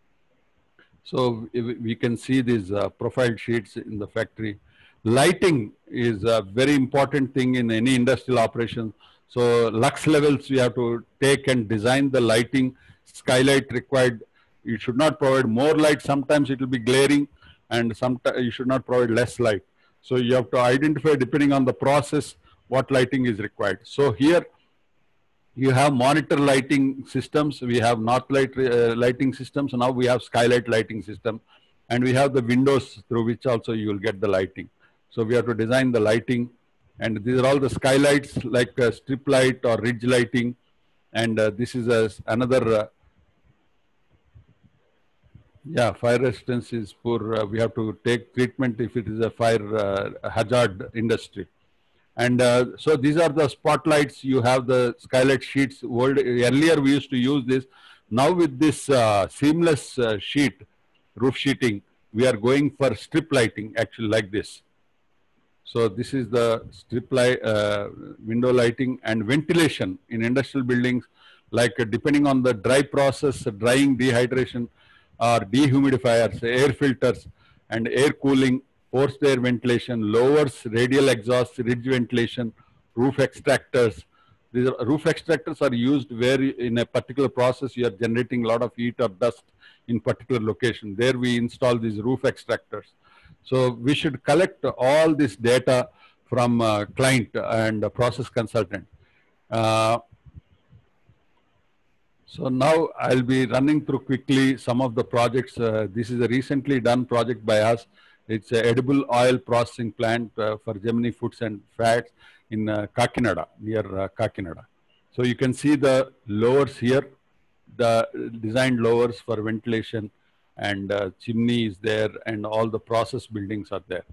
So we can see these uh, profile sheets in the factory. Lighting is a very important thing in any industrial operation. So lux levels we have to take and design the lighting. Skylight required. You should not provide more light. Sometimes it will be glaring, and sometimes you should not provide less light. So you have to identify, depending on the process, what lighting is required. So here you have monitor lighting systems, we have north light uh, lighting systems, now we have skylight lighting system, and we have the windows through which also you will get the lighting. So we have to design the lighting, and these are all the skylights like uh, strip light or ridge lighting, and uh, this is a, another, uh, yeah, fire resistance is poor. Uh, we have to take treatment if it is a fire uh, hazard industry. And uh, so these are the spotlights. You have the skylight sheets. World, earlier we used to use this. Now with this uh, seamless uh, sheet, roof sheeting, we are going for strip lighting actually like this. So this is the strip light, uh, window lighting, and ventilation in industrial buildings, like uh, depending on the dry process, uh, drying, dehydration, or dehumidifiers, air filters, and air cooling, forced air ventilation, lowers radial exhaust, ridge ventilation, roof extractors. These are, roof extractors are used where in a particular process you are generating a lot of heat or dust, in particular location. There we install these roof extractors. So we should collect all this data from uh, client and uh, process consultant. Uh, so now I'll be running through quickly some of the projects. Uh, this is a recently done project by us. It's an edible oil processing plant uh, for Gemini Foods and Fats in uh, Kakinada, near uh, Kakinada. So you can see the lowers here, the designed lowers for ventilation, and uh, chimney is there, and all the process buildings are there.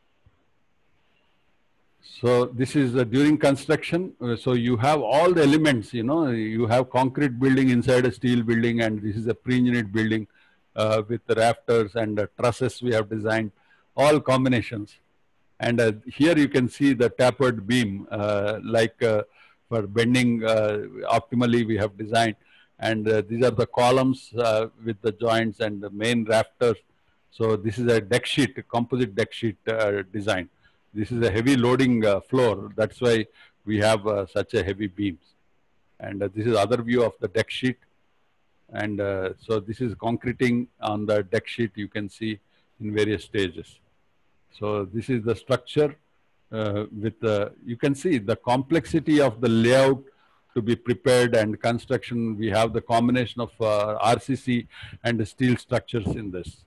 So this is uh, during construction. Uh, so you have all the elements, you know, you have concrete building inside a steel building, and this is a pre-engineered building uh, with the rafters and uh, trusses we have designed, all combinations. And uh, here you can see the tapered beam, uh, like uh, for bending uh, optimally we have designed. And uh, these are the columns uh, with the joints and the main rafters. So this is a deck sheet, a composite deck sheet uh, design. This is a heavy loading uh, floor. That's why we have uh, such a heavy beams. And uh, this is other view of the deck sheet. And uh, so this is concreting on the deck sheet, you can see in various stages. So this is the structure uh, with the, you can see the complexity of the layout to be prepared and construction. We have the combination of uh, R C C and the steel structures in this.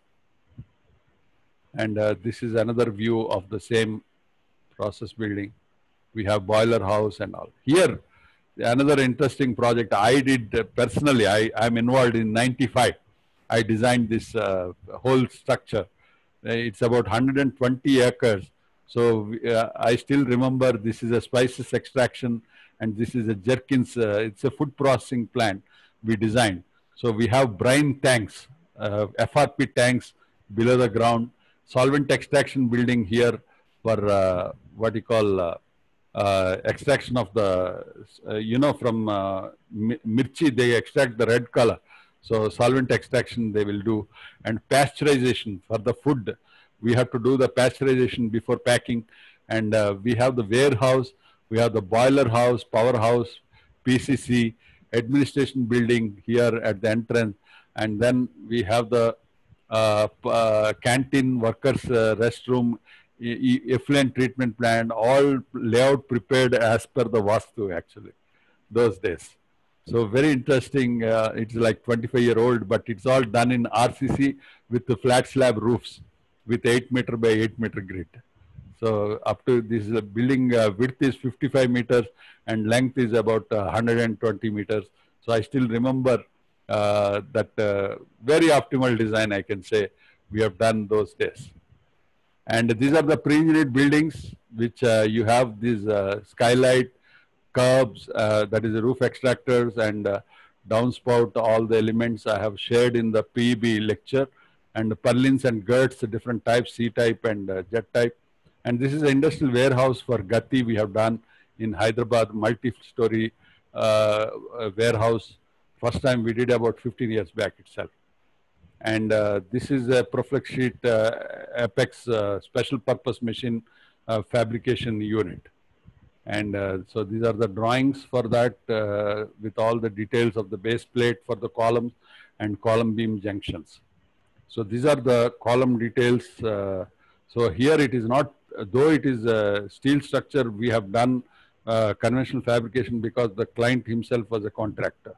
And uh, this is another view of the same process building. We have boiler house and all. Here, another interesting project I did uh, personally. I am involved in ninety-five. I designed this uh, whole structure. Uh, it's about one hundred twenty acres. So uh, I still remember this is a spices extraction, and this is a Jerkins. Uh, it's a food processing plant we designed. So we have brine tanks, uh, F R P tanks below the ground, solvent extraction building here for uh, what you call uh, uh, extraction of the, uh, you know, from uh, mirchi, they extract the red color. So solvent extraction they will do, and pasteurization for the food. We have to do the pasteurization before packing, and uh, we have the warehouse, we have the boiler house, powerhouse, P C C, administration building here at the entrance, and then we have the uh, uh, canteen, workers uh, restroom, effluent treatment plant, all layout prepared as per the Vastu actually, those days. So very interesting, uh, it's like twenty-five year old, but it's all done in R C C with the flat slab roofs with eight meter by eight meter grid. So up to this uh, building uh, width is fifty-five meters and length is about uh, one hundred twenty meters. So I still remember uh, that uh, very optimal design, I can say, we have done those days. And these are the pre-engineered buildings, which uh, you have these uh, skylight, curbs, uh, that is the roof extractors, and uh, downspout, all the elements I have shared in the P E B lecture, and the purlins and girts, the different types, C-type and uh, jet type. And this is an industrial warehouse for Gati we have done in Hyderabad, multi-story uh, warehouse. First time we did about fifteen years back itself. And uh, this is a Proflex sheet uh, Apex uh, special purpose machine uh, fabrication unit. And uh, so these are the drawings for that uh, with all the details of the base plate for the columns and column beam junctions. So these are the column details. Uh, so here it is not, though it is a steel structure, we have done uh, conventional fabrication because the client himself was a contractor.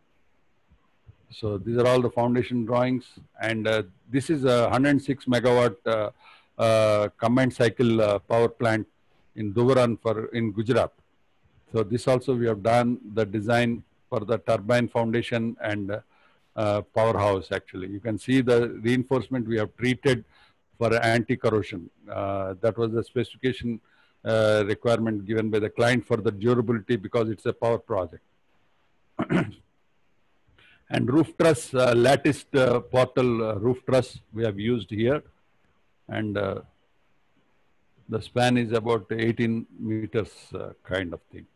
So these are all the foundation drawings, and uh, this is a one hundred six megawatt uh, uh, combined cycle uh, power plant in Dhuvaran for in Gujarat. So this also we have done the design for the turbine foundation and uh, uh, powerhouse. Actually, you can see the reinforcement we have treated for anti-corrosion. Uh, that was the specification uh, requirement given by the client for the durability because it's a power project. And roof truss, uh, latticed uh, portal uh, roof truss we have used here. And uh, the span is about eighteen meters uh, kind of thing.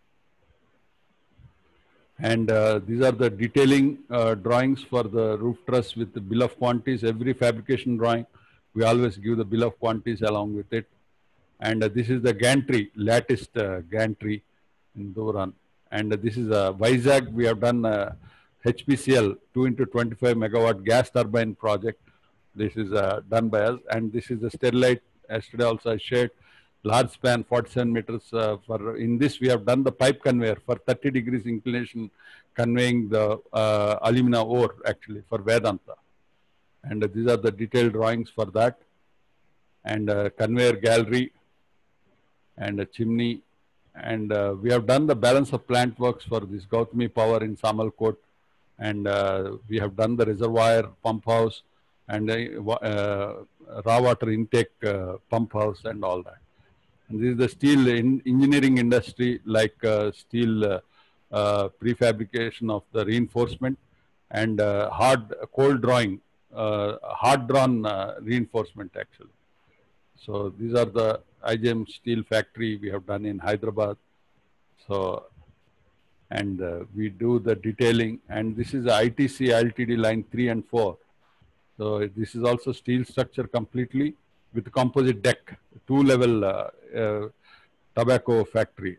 And uh, these are the detailing uh, drawings for the roof truss with the bill of quantities. Every fabrication drawing, we always give the bill of quantities along with it. And uh, this is the gantry, latticed uh, gantry in Dhuvaran. And uh, this is a Vizag, we have done uh, H P C L two into twenty-five megawatt gas turbine project. This is uh, done by us, and this is the Sterlite. Yesterday also I shared large span forty-seven meters. Uh, for in this we have done the pipe conveyor for thirty degrees inclination, conveying the uh, alumina ore actually for Vedanta. And uh, these are the detailed drawings for that. And uh, conveyor gallery and a chimney. And uh, we have done the balance of plant works for this Gautami Power in Samalkot. And uh, we have done the reservoir pump house and uh, uh, raw water intake uh, pump house and all that. And this is the steel in engineering industry, like uh, steel uh, uh, prefabrication of the reinforcement and uh, hard cold drawing, uh, hard drawn uh, reinforcement actually. So these are the I G M steel factory we have done in Hyderabad. So, and uh, we do the detailing, and this is the I T C L T D line three and four. So this is also steel structure completely with composite deck, two level uh, uh, tobacco factory.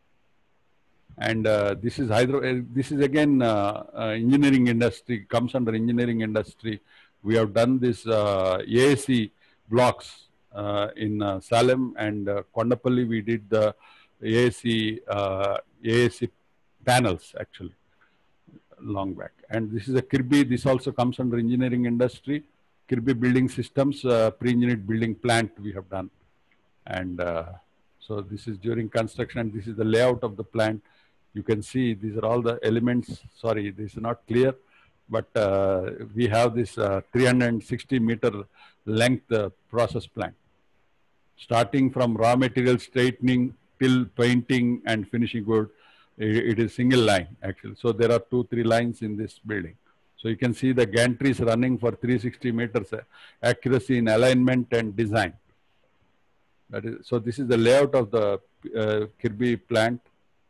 And uh, this is Hydro, uh, this is again uh, uh, engineering industry, comes under engineering industry. We have done this uh, A A C blocks uh, in uh, Salem and uh, Kondapalli. We did the A A C, uh, A A C panels actually long back. And this is a Kirby. This also comes under engineering industry. Kirby Building Systems, uh, pre-engineered building plant we have done. And uh, so this is during construction, and this is the layout of the plant. You can see these are all the elements. Sorry, this is not clear, but uh, we have this uh, three hundred sixty meter length uh, process plant, starting from raw material straightening till painting and finishing good. It is single line actually. So there are two, three lines in this building. So you can see the gantries running for three hundred sixty meters uh, accuracy in alignment and design. That is, so this is the layout of the uh, Kirby plant.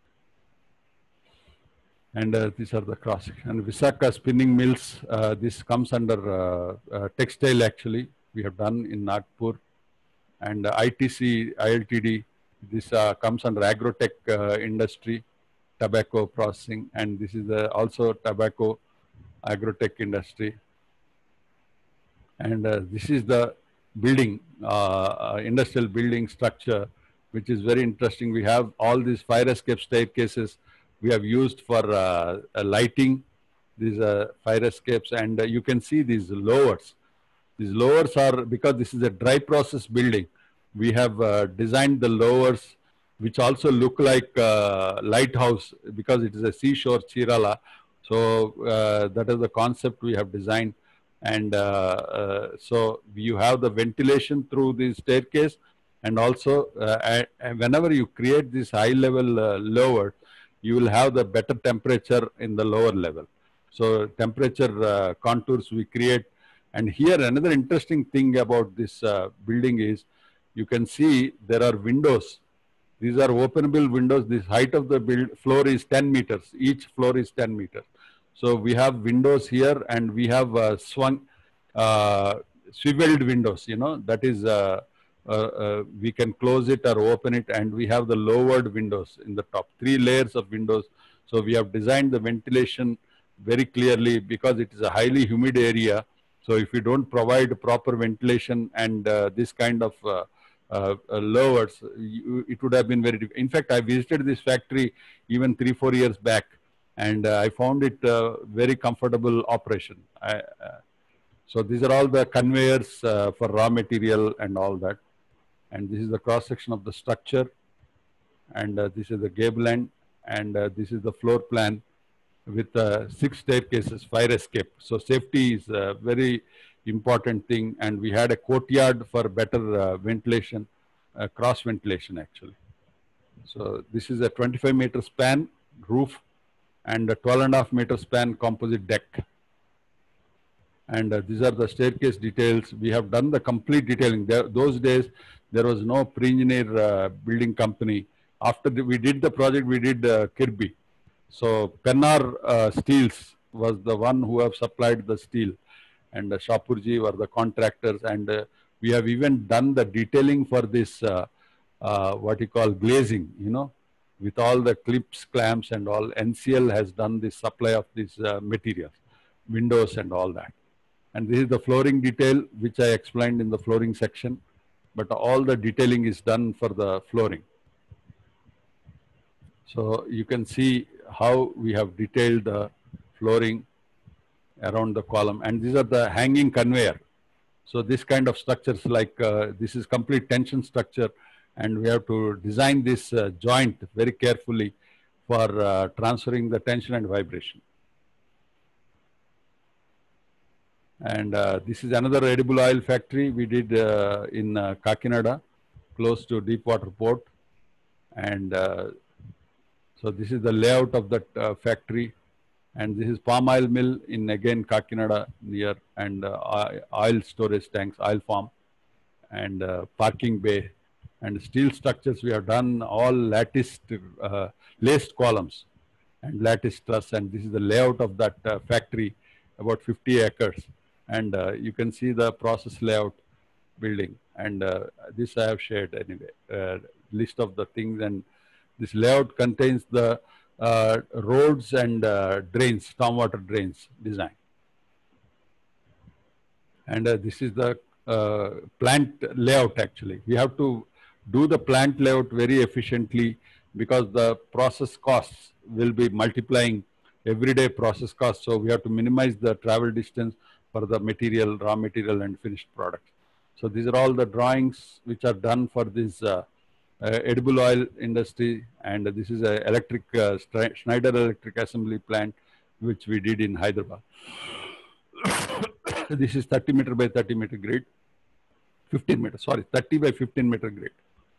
And uh, these are the cross. And Visakha spinning mills, uh, this comes under uh, uh, textile actually, we have done in Nagpur. And uh, I T C, I L T D, this uh, comes under agrotech uh, industry, tobacco processing. And this is the also tobacco agrotech industry. And uh, this is the building, uh, uh, industrial building structure, which is very interesting. We have all these fire escape staircases we have used for uh, uh, lighting these uh, fire escapes, and uh, you can see these lowers. These lowers are, because this is a dry process building, we have uh, designed the lowers which also look like uh, lighthouse because it is a seashore Chirala. So uh, that is the concept we have designed. And uh, uh, so you have the ventilation through the staircase, and also uh, whenever you create this high level uh, lower, you will have the better temperature in the lower level. So temperature uh, contours we create. And here another interesting thing about this uh, building is, you can see there are windows. These are openable windows. This height of the build floor is ten meters. Each floor is ten meters. So we have windows here, and we have uh, swung, uh, swiveled windows, you know, that is, uh, uh, uh, we can close it or open it, and we have the lowered windows in the top, three layers of windows. So we have designed the ventilation very clearly because it is a highly humid area. So if you don't provide proper ventilation and uh, this kind of uh, uh, uh, lowers, you, it would have been very difficult. In fact, I visited this factory even three, four years back, and uh, I found it uh, very comfortable operation. I, uh, so these are all the conveyors uh, for raw material and all that. And this is the cross section of the structure. And uh, this is the gable end. And uh, this is the floor plan with uh, six staircases, fire escape. So safety is a very important thing. And we had a courtyard for better uh, ventilation, uh, cross ventilation actually. So this is a twenty-five meter span roof and a twelve and a half meter span composite deck. And uh, these are the staircase details. We have done the complete detailing. There, those days, there was no pre-engineer uh, building company. After the, we did the project, we did uh, Kirby. So Pennar uh, Steels was the one who have supplied the steel, and uh, Shapurji were the contractors. And uh, we have even done the detailing for this, uh, uh, what you call glazing, you know. with all the clips, clamps and all. N C L has done the supply of these uh, materials, windows and all that. And this is the flooring detail, which I explained in the flooring section, but all the detailing is done for the flooring. So you can see how we have detailed the flooring around the column. And these are the hanging conveyor. So this kind of structures, like uh, this is complete tension structure, and we have to design this uh, joint very carefully for uh, transferring the tension and vibration. And uh, this is another edible oil factory we did uh, in uh, Kakinada, close to Deepwater Port. And uh, so this is the layout of that uh, factory. And this is palm oil mill in, again, Kakinada near, and uh, oil storage tanks, oil farm, and uh, parking bay. And steel structures, we have done all latticed, uh, laced columns and lattice truss. And this is the layout of that uh, factory, about fifty acres. And uh, you can see the process layout building. And uh, this I have shared anyway, uh, list of the things. And this layout contains the uh, roads and uh, drains, stormwater drains design. And uh, this is the uh, plant layout actually. We have to do the plant layout very efficiently, because the process costs will be multiplying everyday process costs. So we have to minimize the travel distance for the material, raw material and finished product. So these are all the drawings which are done for this uh, uh, edible oil industry. And this is a electric, uh, Schneider Electric assembly plant, which we did in Hyderabad. This is thirty meter by thirty meter grid, fifteen meter, sorry, thirty by fifteen meter grid.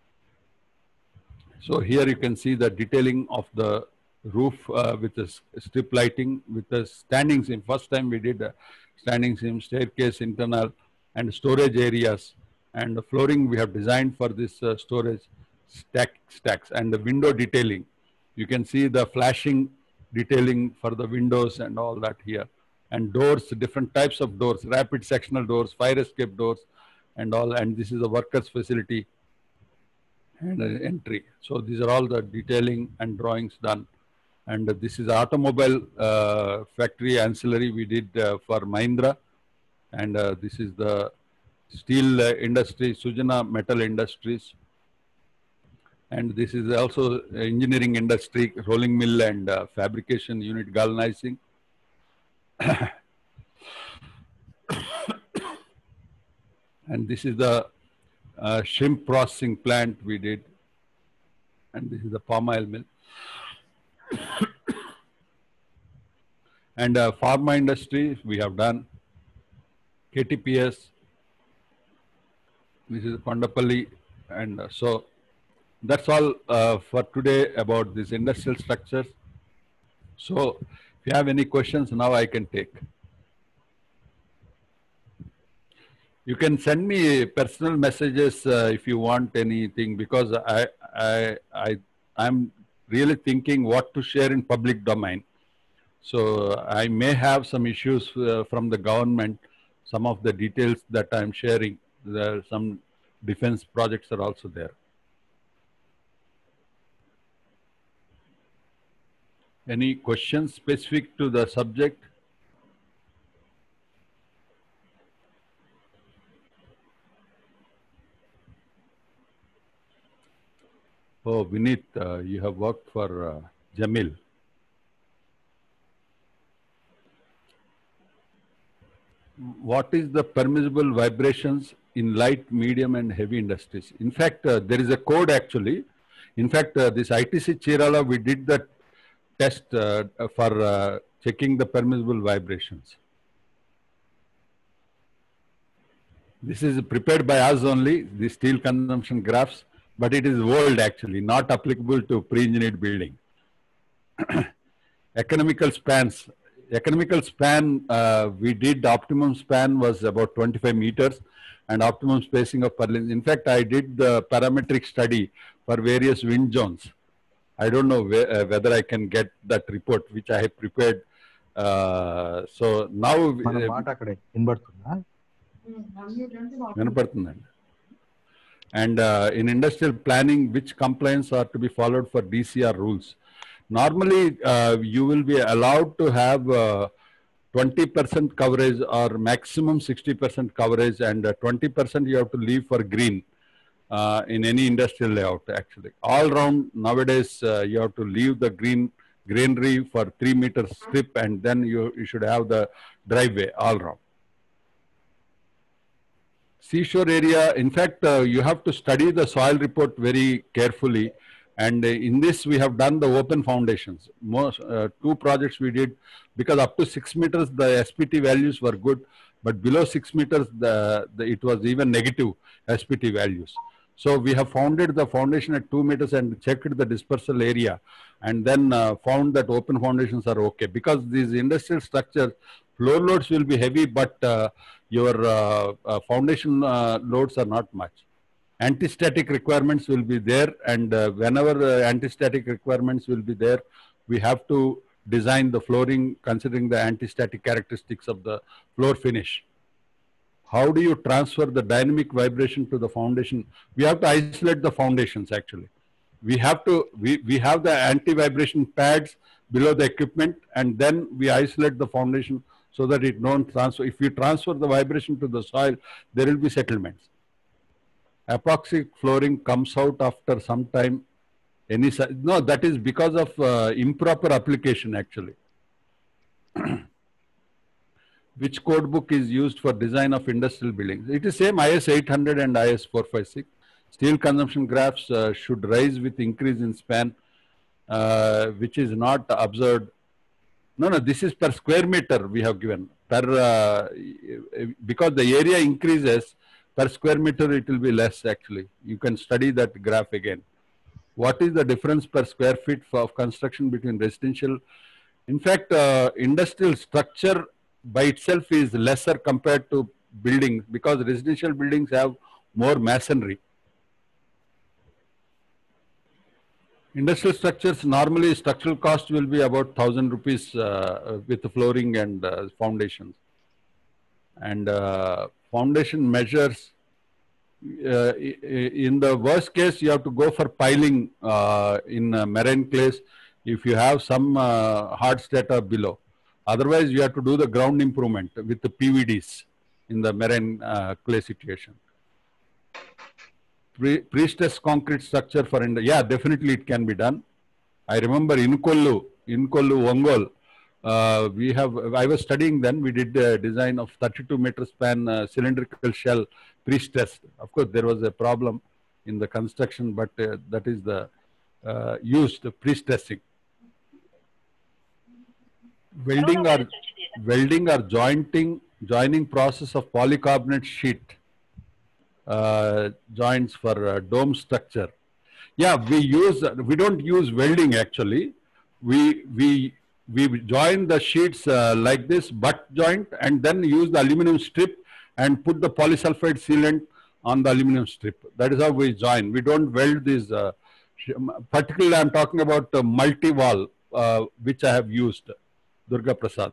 So here you can see the detailing of the roof uh, with the strip lighting, with the standing seam. First time we did a standing seam, staircase, internal, and storage areas. And the flooring we have designed for this uh, storage stack stacks, and the window detailing. You can see the flashing detailing for the windows and all that here. And doors, different types of doors, rapid sectional doors, fire escape doors and all. And this is the workers facility and uh, entry. So these are all the detailing and drawings done. And uh, this is automobile uh, factory ancillary we did uh, for Mahindra. And uh, this is the steel uh, industry, Sujana Metal Industries. And this is also engineering industry, rolling mill and uh, fabrication unit, galvanizing. And this is the uh, shrimp processing plant we did. And this is the palm oil mill. And uh, pharma industry we have done, K T P S. This is Kondapalli. And uh, so that's all uh, for today about these industrial structures. So if you have any questions now, I can take. You can send me personal messages uh, if you want anything, because I, I, I, I'm really thinking what to share in public domain. So I may have some issues uh, from the government, some of the details that I'm sharing. There are some defense projects are also there. Any questions specific to the subject? Oh, Vineet, uh, you have worked for uh, Jamil. What is the permissible vibrations in light, medium and heavy industries? In fact, uh, there is a code actually. In fact, uh, this I T C Chirala, we did the test uh, for uh, checking the permissible vibrations. This is prepared by us only, the steel consumption graphs, but it is old actually, not applicable to pre-engineered building. Economical spans. Economical span, uh, we did optimum span was about twenty-five meters and optimum spacing of purlins. In fact, I did the parametric study for various wind zones. I don't know where, uh, whether I can get that report, which I have prepared. Uh, so now... Uh, And uh, in industrial planning, which compliance are to be followed for D C R rules? Normally, uh, you will be allowed to have uh, twenty percent coverage or maximum sixty percent coverage, and uh, twenty percent you have to leave for green uh, in any industrial layout actually. All round nowadays, uh, you have to leave the green greenery for three meter strip, and then you, you should have the driveway all round. Seashore area, in fact, uh, you have to study the soil report very carefully. And uh, in this, we have done the open foundations. Most uh, two projects we did, because up to six meters, the S P T values were good, but below six meters, the, the it was even negative S P T values. So we have founded the foundation at two meters and checked the dispersal area, and then uh, found that open foundations are okay, because these industrial structures, floor loads will be heavy, but uh, your uh, uh, foundation uh, loads are not much. Anti-static requirements will be there, and uh, whenever uh, anti-static requirements will be there, we have to design the flooring considering the anti-static characteristics of the floor finish. How do you transfer the dynamic vibration to the foundation? We have to isolate the foundations actually. We have to, we, we have the anti-vibration pads below the equipment, and then we isolate the foundation so that it don't transfer. If you transfer the vibration to the soil, there will be settlements. Epoxy flooring comes out after some time. Any no, that is because of uh, improper application actually. Which code book is used for design of industrial buildings? It is same I S eight hundred and I S four fifty-six. Steel consumption graphs uh, should rise with increase in span, uh, which is not observed. No, no, this is per square meter we have given. Per uh, because the area increases, per square meter it will be less actually. You can study that graph again. What is the difference per square feet for, of construction between residential? In fact, uh, industrial structure by itself is lesser compared to buildings, because residential buildings have more masonry. Industrial structures, normally structural cost will be about thousand rupees uh, with the flooring and uh, foundations. And uh, foundation measures, uh, in the worst case, you have to go for piling uh, in uh, marine clays if you have some uh, hard strata below. Otherwise, you have to do the ground improvement with the P V Ds in the marine uh, clay situation. Pre Pre-stressed concrete structure for India. Yeah, definitely it can be done. I remember in Kollu, in Kollu, Ongole, uh, we have, I was studying then, we did the design of thirty-two meter span uh, cylindrical shell pre-stressed. Of course, there was a problem in the construction, but uh, that is the uh, used pre-stressing. Welding or, welding or jointing, joining process of polycarbonate sheet uh, joints for uh, dome structure. Yeah, we use, we don't use welding actually. We, we, we join the sheets uh, like this, butt joint, and then use the aluminum strip and put the polysulfide sealant on the aluminum strip. That is how we join. We don't weld these, uh, particularly I'm talking about uh, multi-wall, uh, which I have used, Durga Prasad.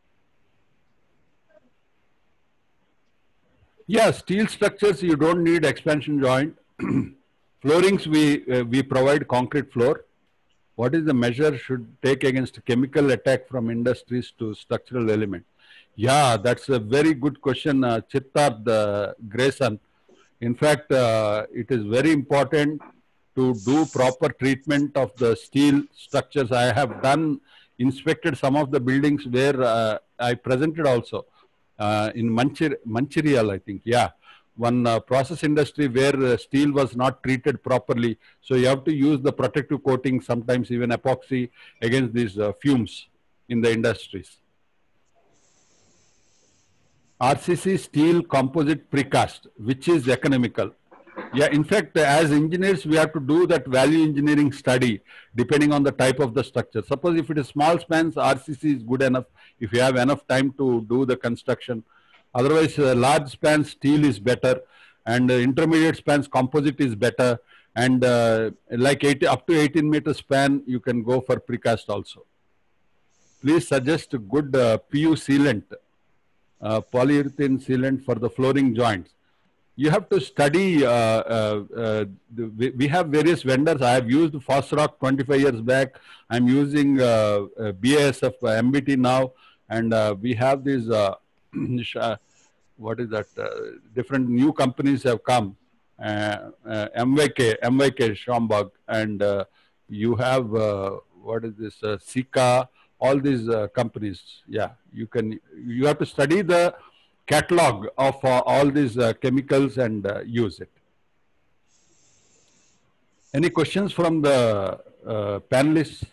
Yeah, steel structures, you don't need expansion joint. Floorings, we, uh, we provide concrete floor. What is the measure should take against chemical attack from industries to structural element? Yeah, that's a very good question, uh, Chittard uh, Grayson. In fact, uh, it is very important to do proper treatment of the steel structures. I have done, inspected some of the buildings where uh, I presented also uh, in Manchir Mancherial, I think, yeah. One uh, process industry where uh, steel was not treated properly. So you have to use the protective coating, sometimes even epoxy against these uh, fumes in the industries. R C C steel composite precast, which is economical. Yeah, in fact, as engineers, we have to do that value engineering study depending on the type of the structure. Suppose if it is small spans, R C C is good enough if you have enough time to do the construction. Otherwise, uh, large spans, steel is better, and uh, intermediate spans, composite is better, and uh, like eighty, up to eighteen meter span, you can go for precast also. Please suggest good uh, P U sealant, uh, polyurethane sealant for the flooring joints. you have to study. Uh, uh, uh, the, we, we have various vendors. I have used Fosroc twenty-five years back. I'm using uh, uh, B A S F uh, M B T now, and uh, we have these. Uh, what is that? Uh, different new companies have come. Uh, uh, M Y K, M Y K Schambach, and uh, you have uh, what is this? Uh, Sika. All these uh, companies. Yeah, you can. You have to study the catalog of uh, all these uh, chemicals and uh, use it. Any questions from the uh, panelists?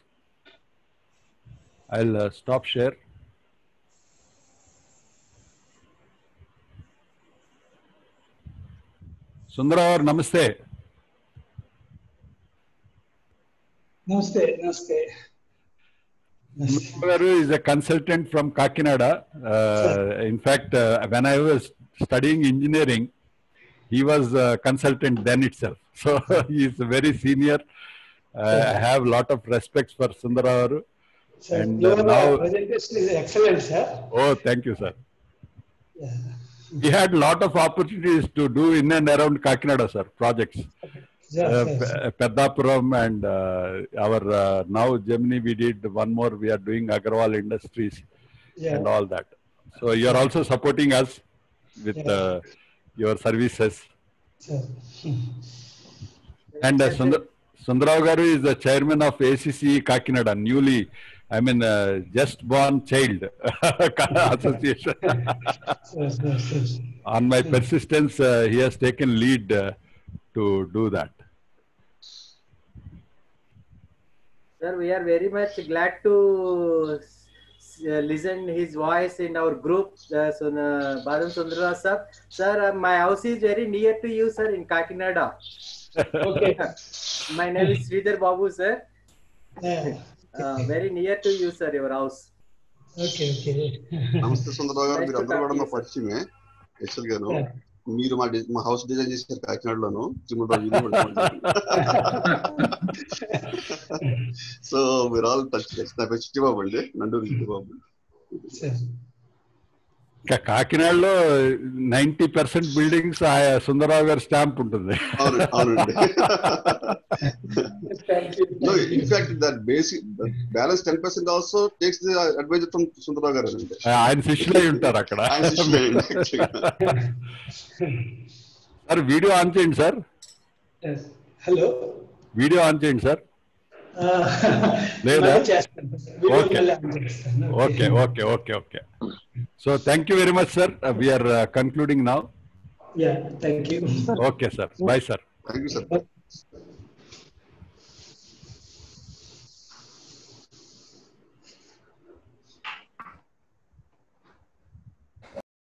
I'll uh, stop share. Sundara, namaste. Namaste, namaste. Sundara is a consultant from Kakinada. Uh, in fact, uh, when I was studying engineering, he was a consultant then itself. So he is very senior. Uh, I have a lot of respect for Sundara. Sir, And your uh, now, presentation is excellent, sir. oh, thank you, sir. Yeah. We had a lot of opportunities to do in and around Kakinada, sir, projects. Yes, Uh, yes. P- Peddapuram and uh, our uh, now Gemini, we did one more. We are doing Agarwal Industries Yeah. and all that. So you are also supporting us with Yeah. uh, your services. Sir. And uh, Sundar Sundarao Garu is the chairman of A C C Kakinada, newly, I mean, uh, just born child association. Yes, yes, yes. On my persistence, uh, he has taken lead uh, to do that. Sir, we are very much glad to s- uh, listen his voice in our group. Uh, so, uh, Badam Sundara sir, sir, uh, my house is very near to you, sir, in Kakinada. Okay. My name is Sridhar Babu, sir. Yeah. Uh, very near to you, sir, your house. Okay, okay. నమస్తే సుందరరావు గారు, Nice మీరు to అందరూ talk కూడా to నా you, sir. పరిచయమే. Actual గాను Yeah. మీరు మా డి- మా హౌస్ డిజైన్ చేశారు కాకినాడలోను చిమ్మరావు వీధి సో మీరు ఆల్ టచ్ నా పేరు చిట్టిబాబు అండి, నండూరు చిట్టిబాబు. Sir. Ka- కాకినాడలో నైన్టీ పర్సెంట్ బిల్డింగ్స్ సుందరరావు గారి స్టాంప్ ఉంటుంది. అవును అవునండి. Thank you. No, in fact, that basic that balance ten percent also takes the advice from Sundara Rao గారు అండి. ఆయన శిష్యులై ఉంటారు అక్కడ. ఆయన శిష్యులే అండి actually. సార్ వీడియో ఆన్ చేయండి sir. Yes. Hello. Video on చేయండి సార్. Uh, లేదా? మళ్ళీ చేస్తాను. Video Okay. మళ్ళీ ఆన్ చేస్తాను. Okay okay okay okay so thank you very much sir. We're concluding now. Yeah, thank you. Okay sir, bye sir. Thank you, sir.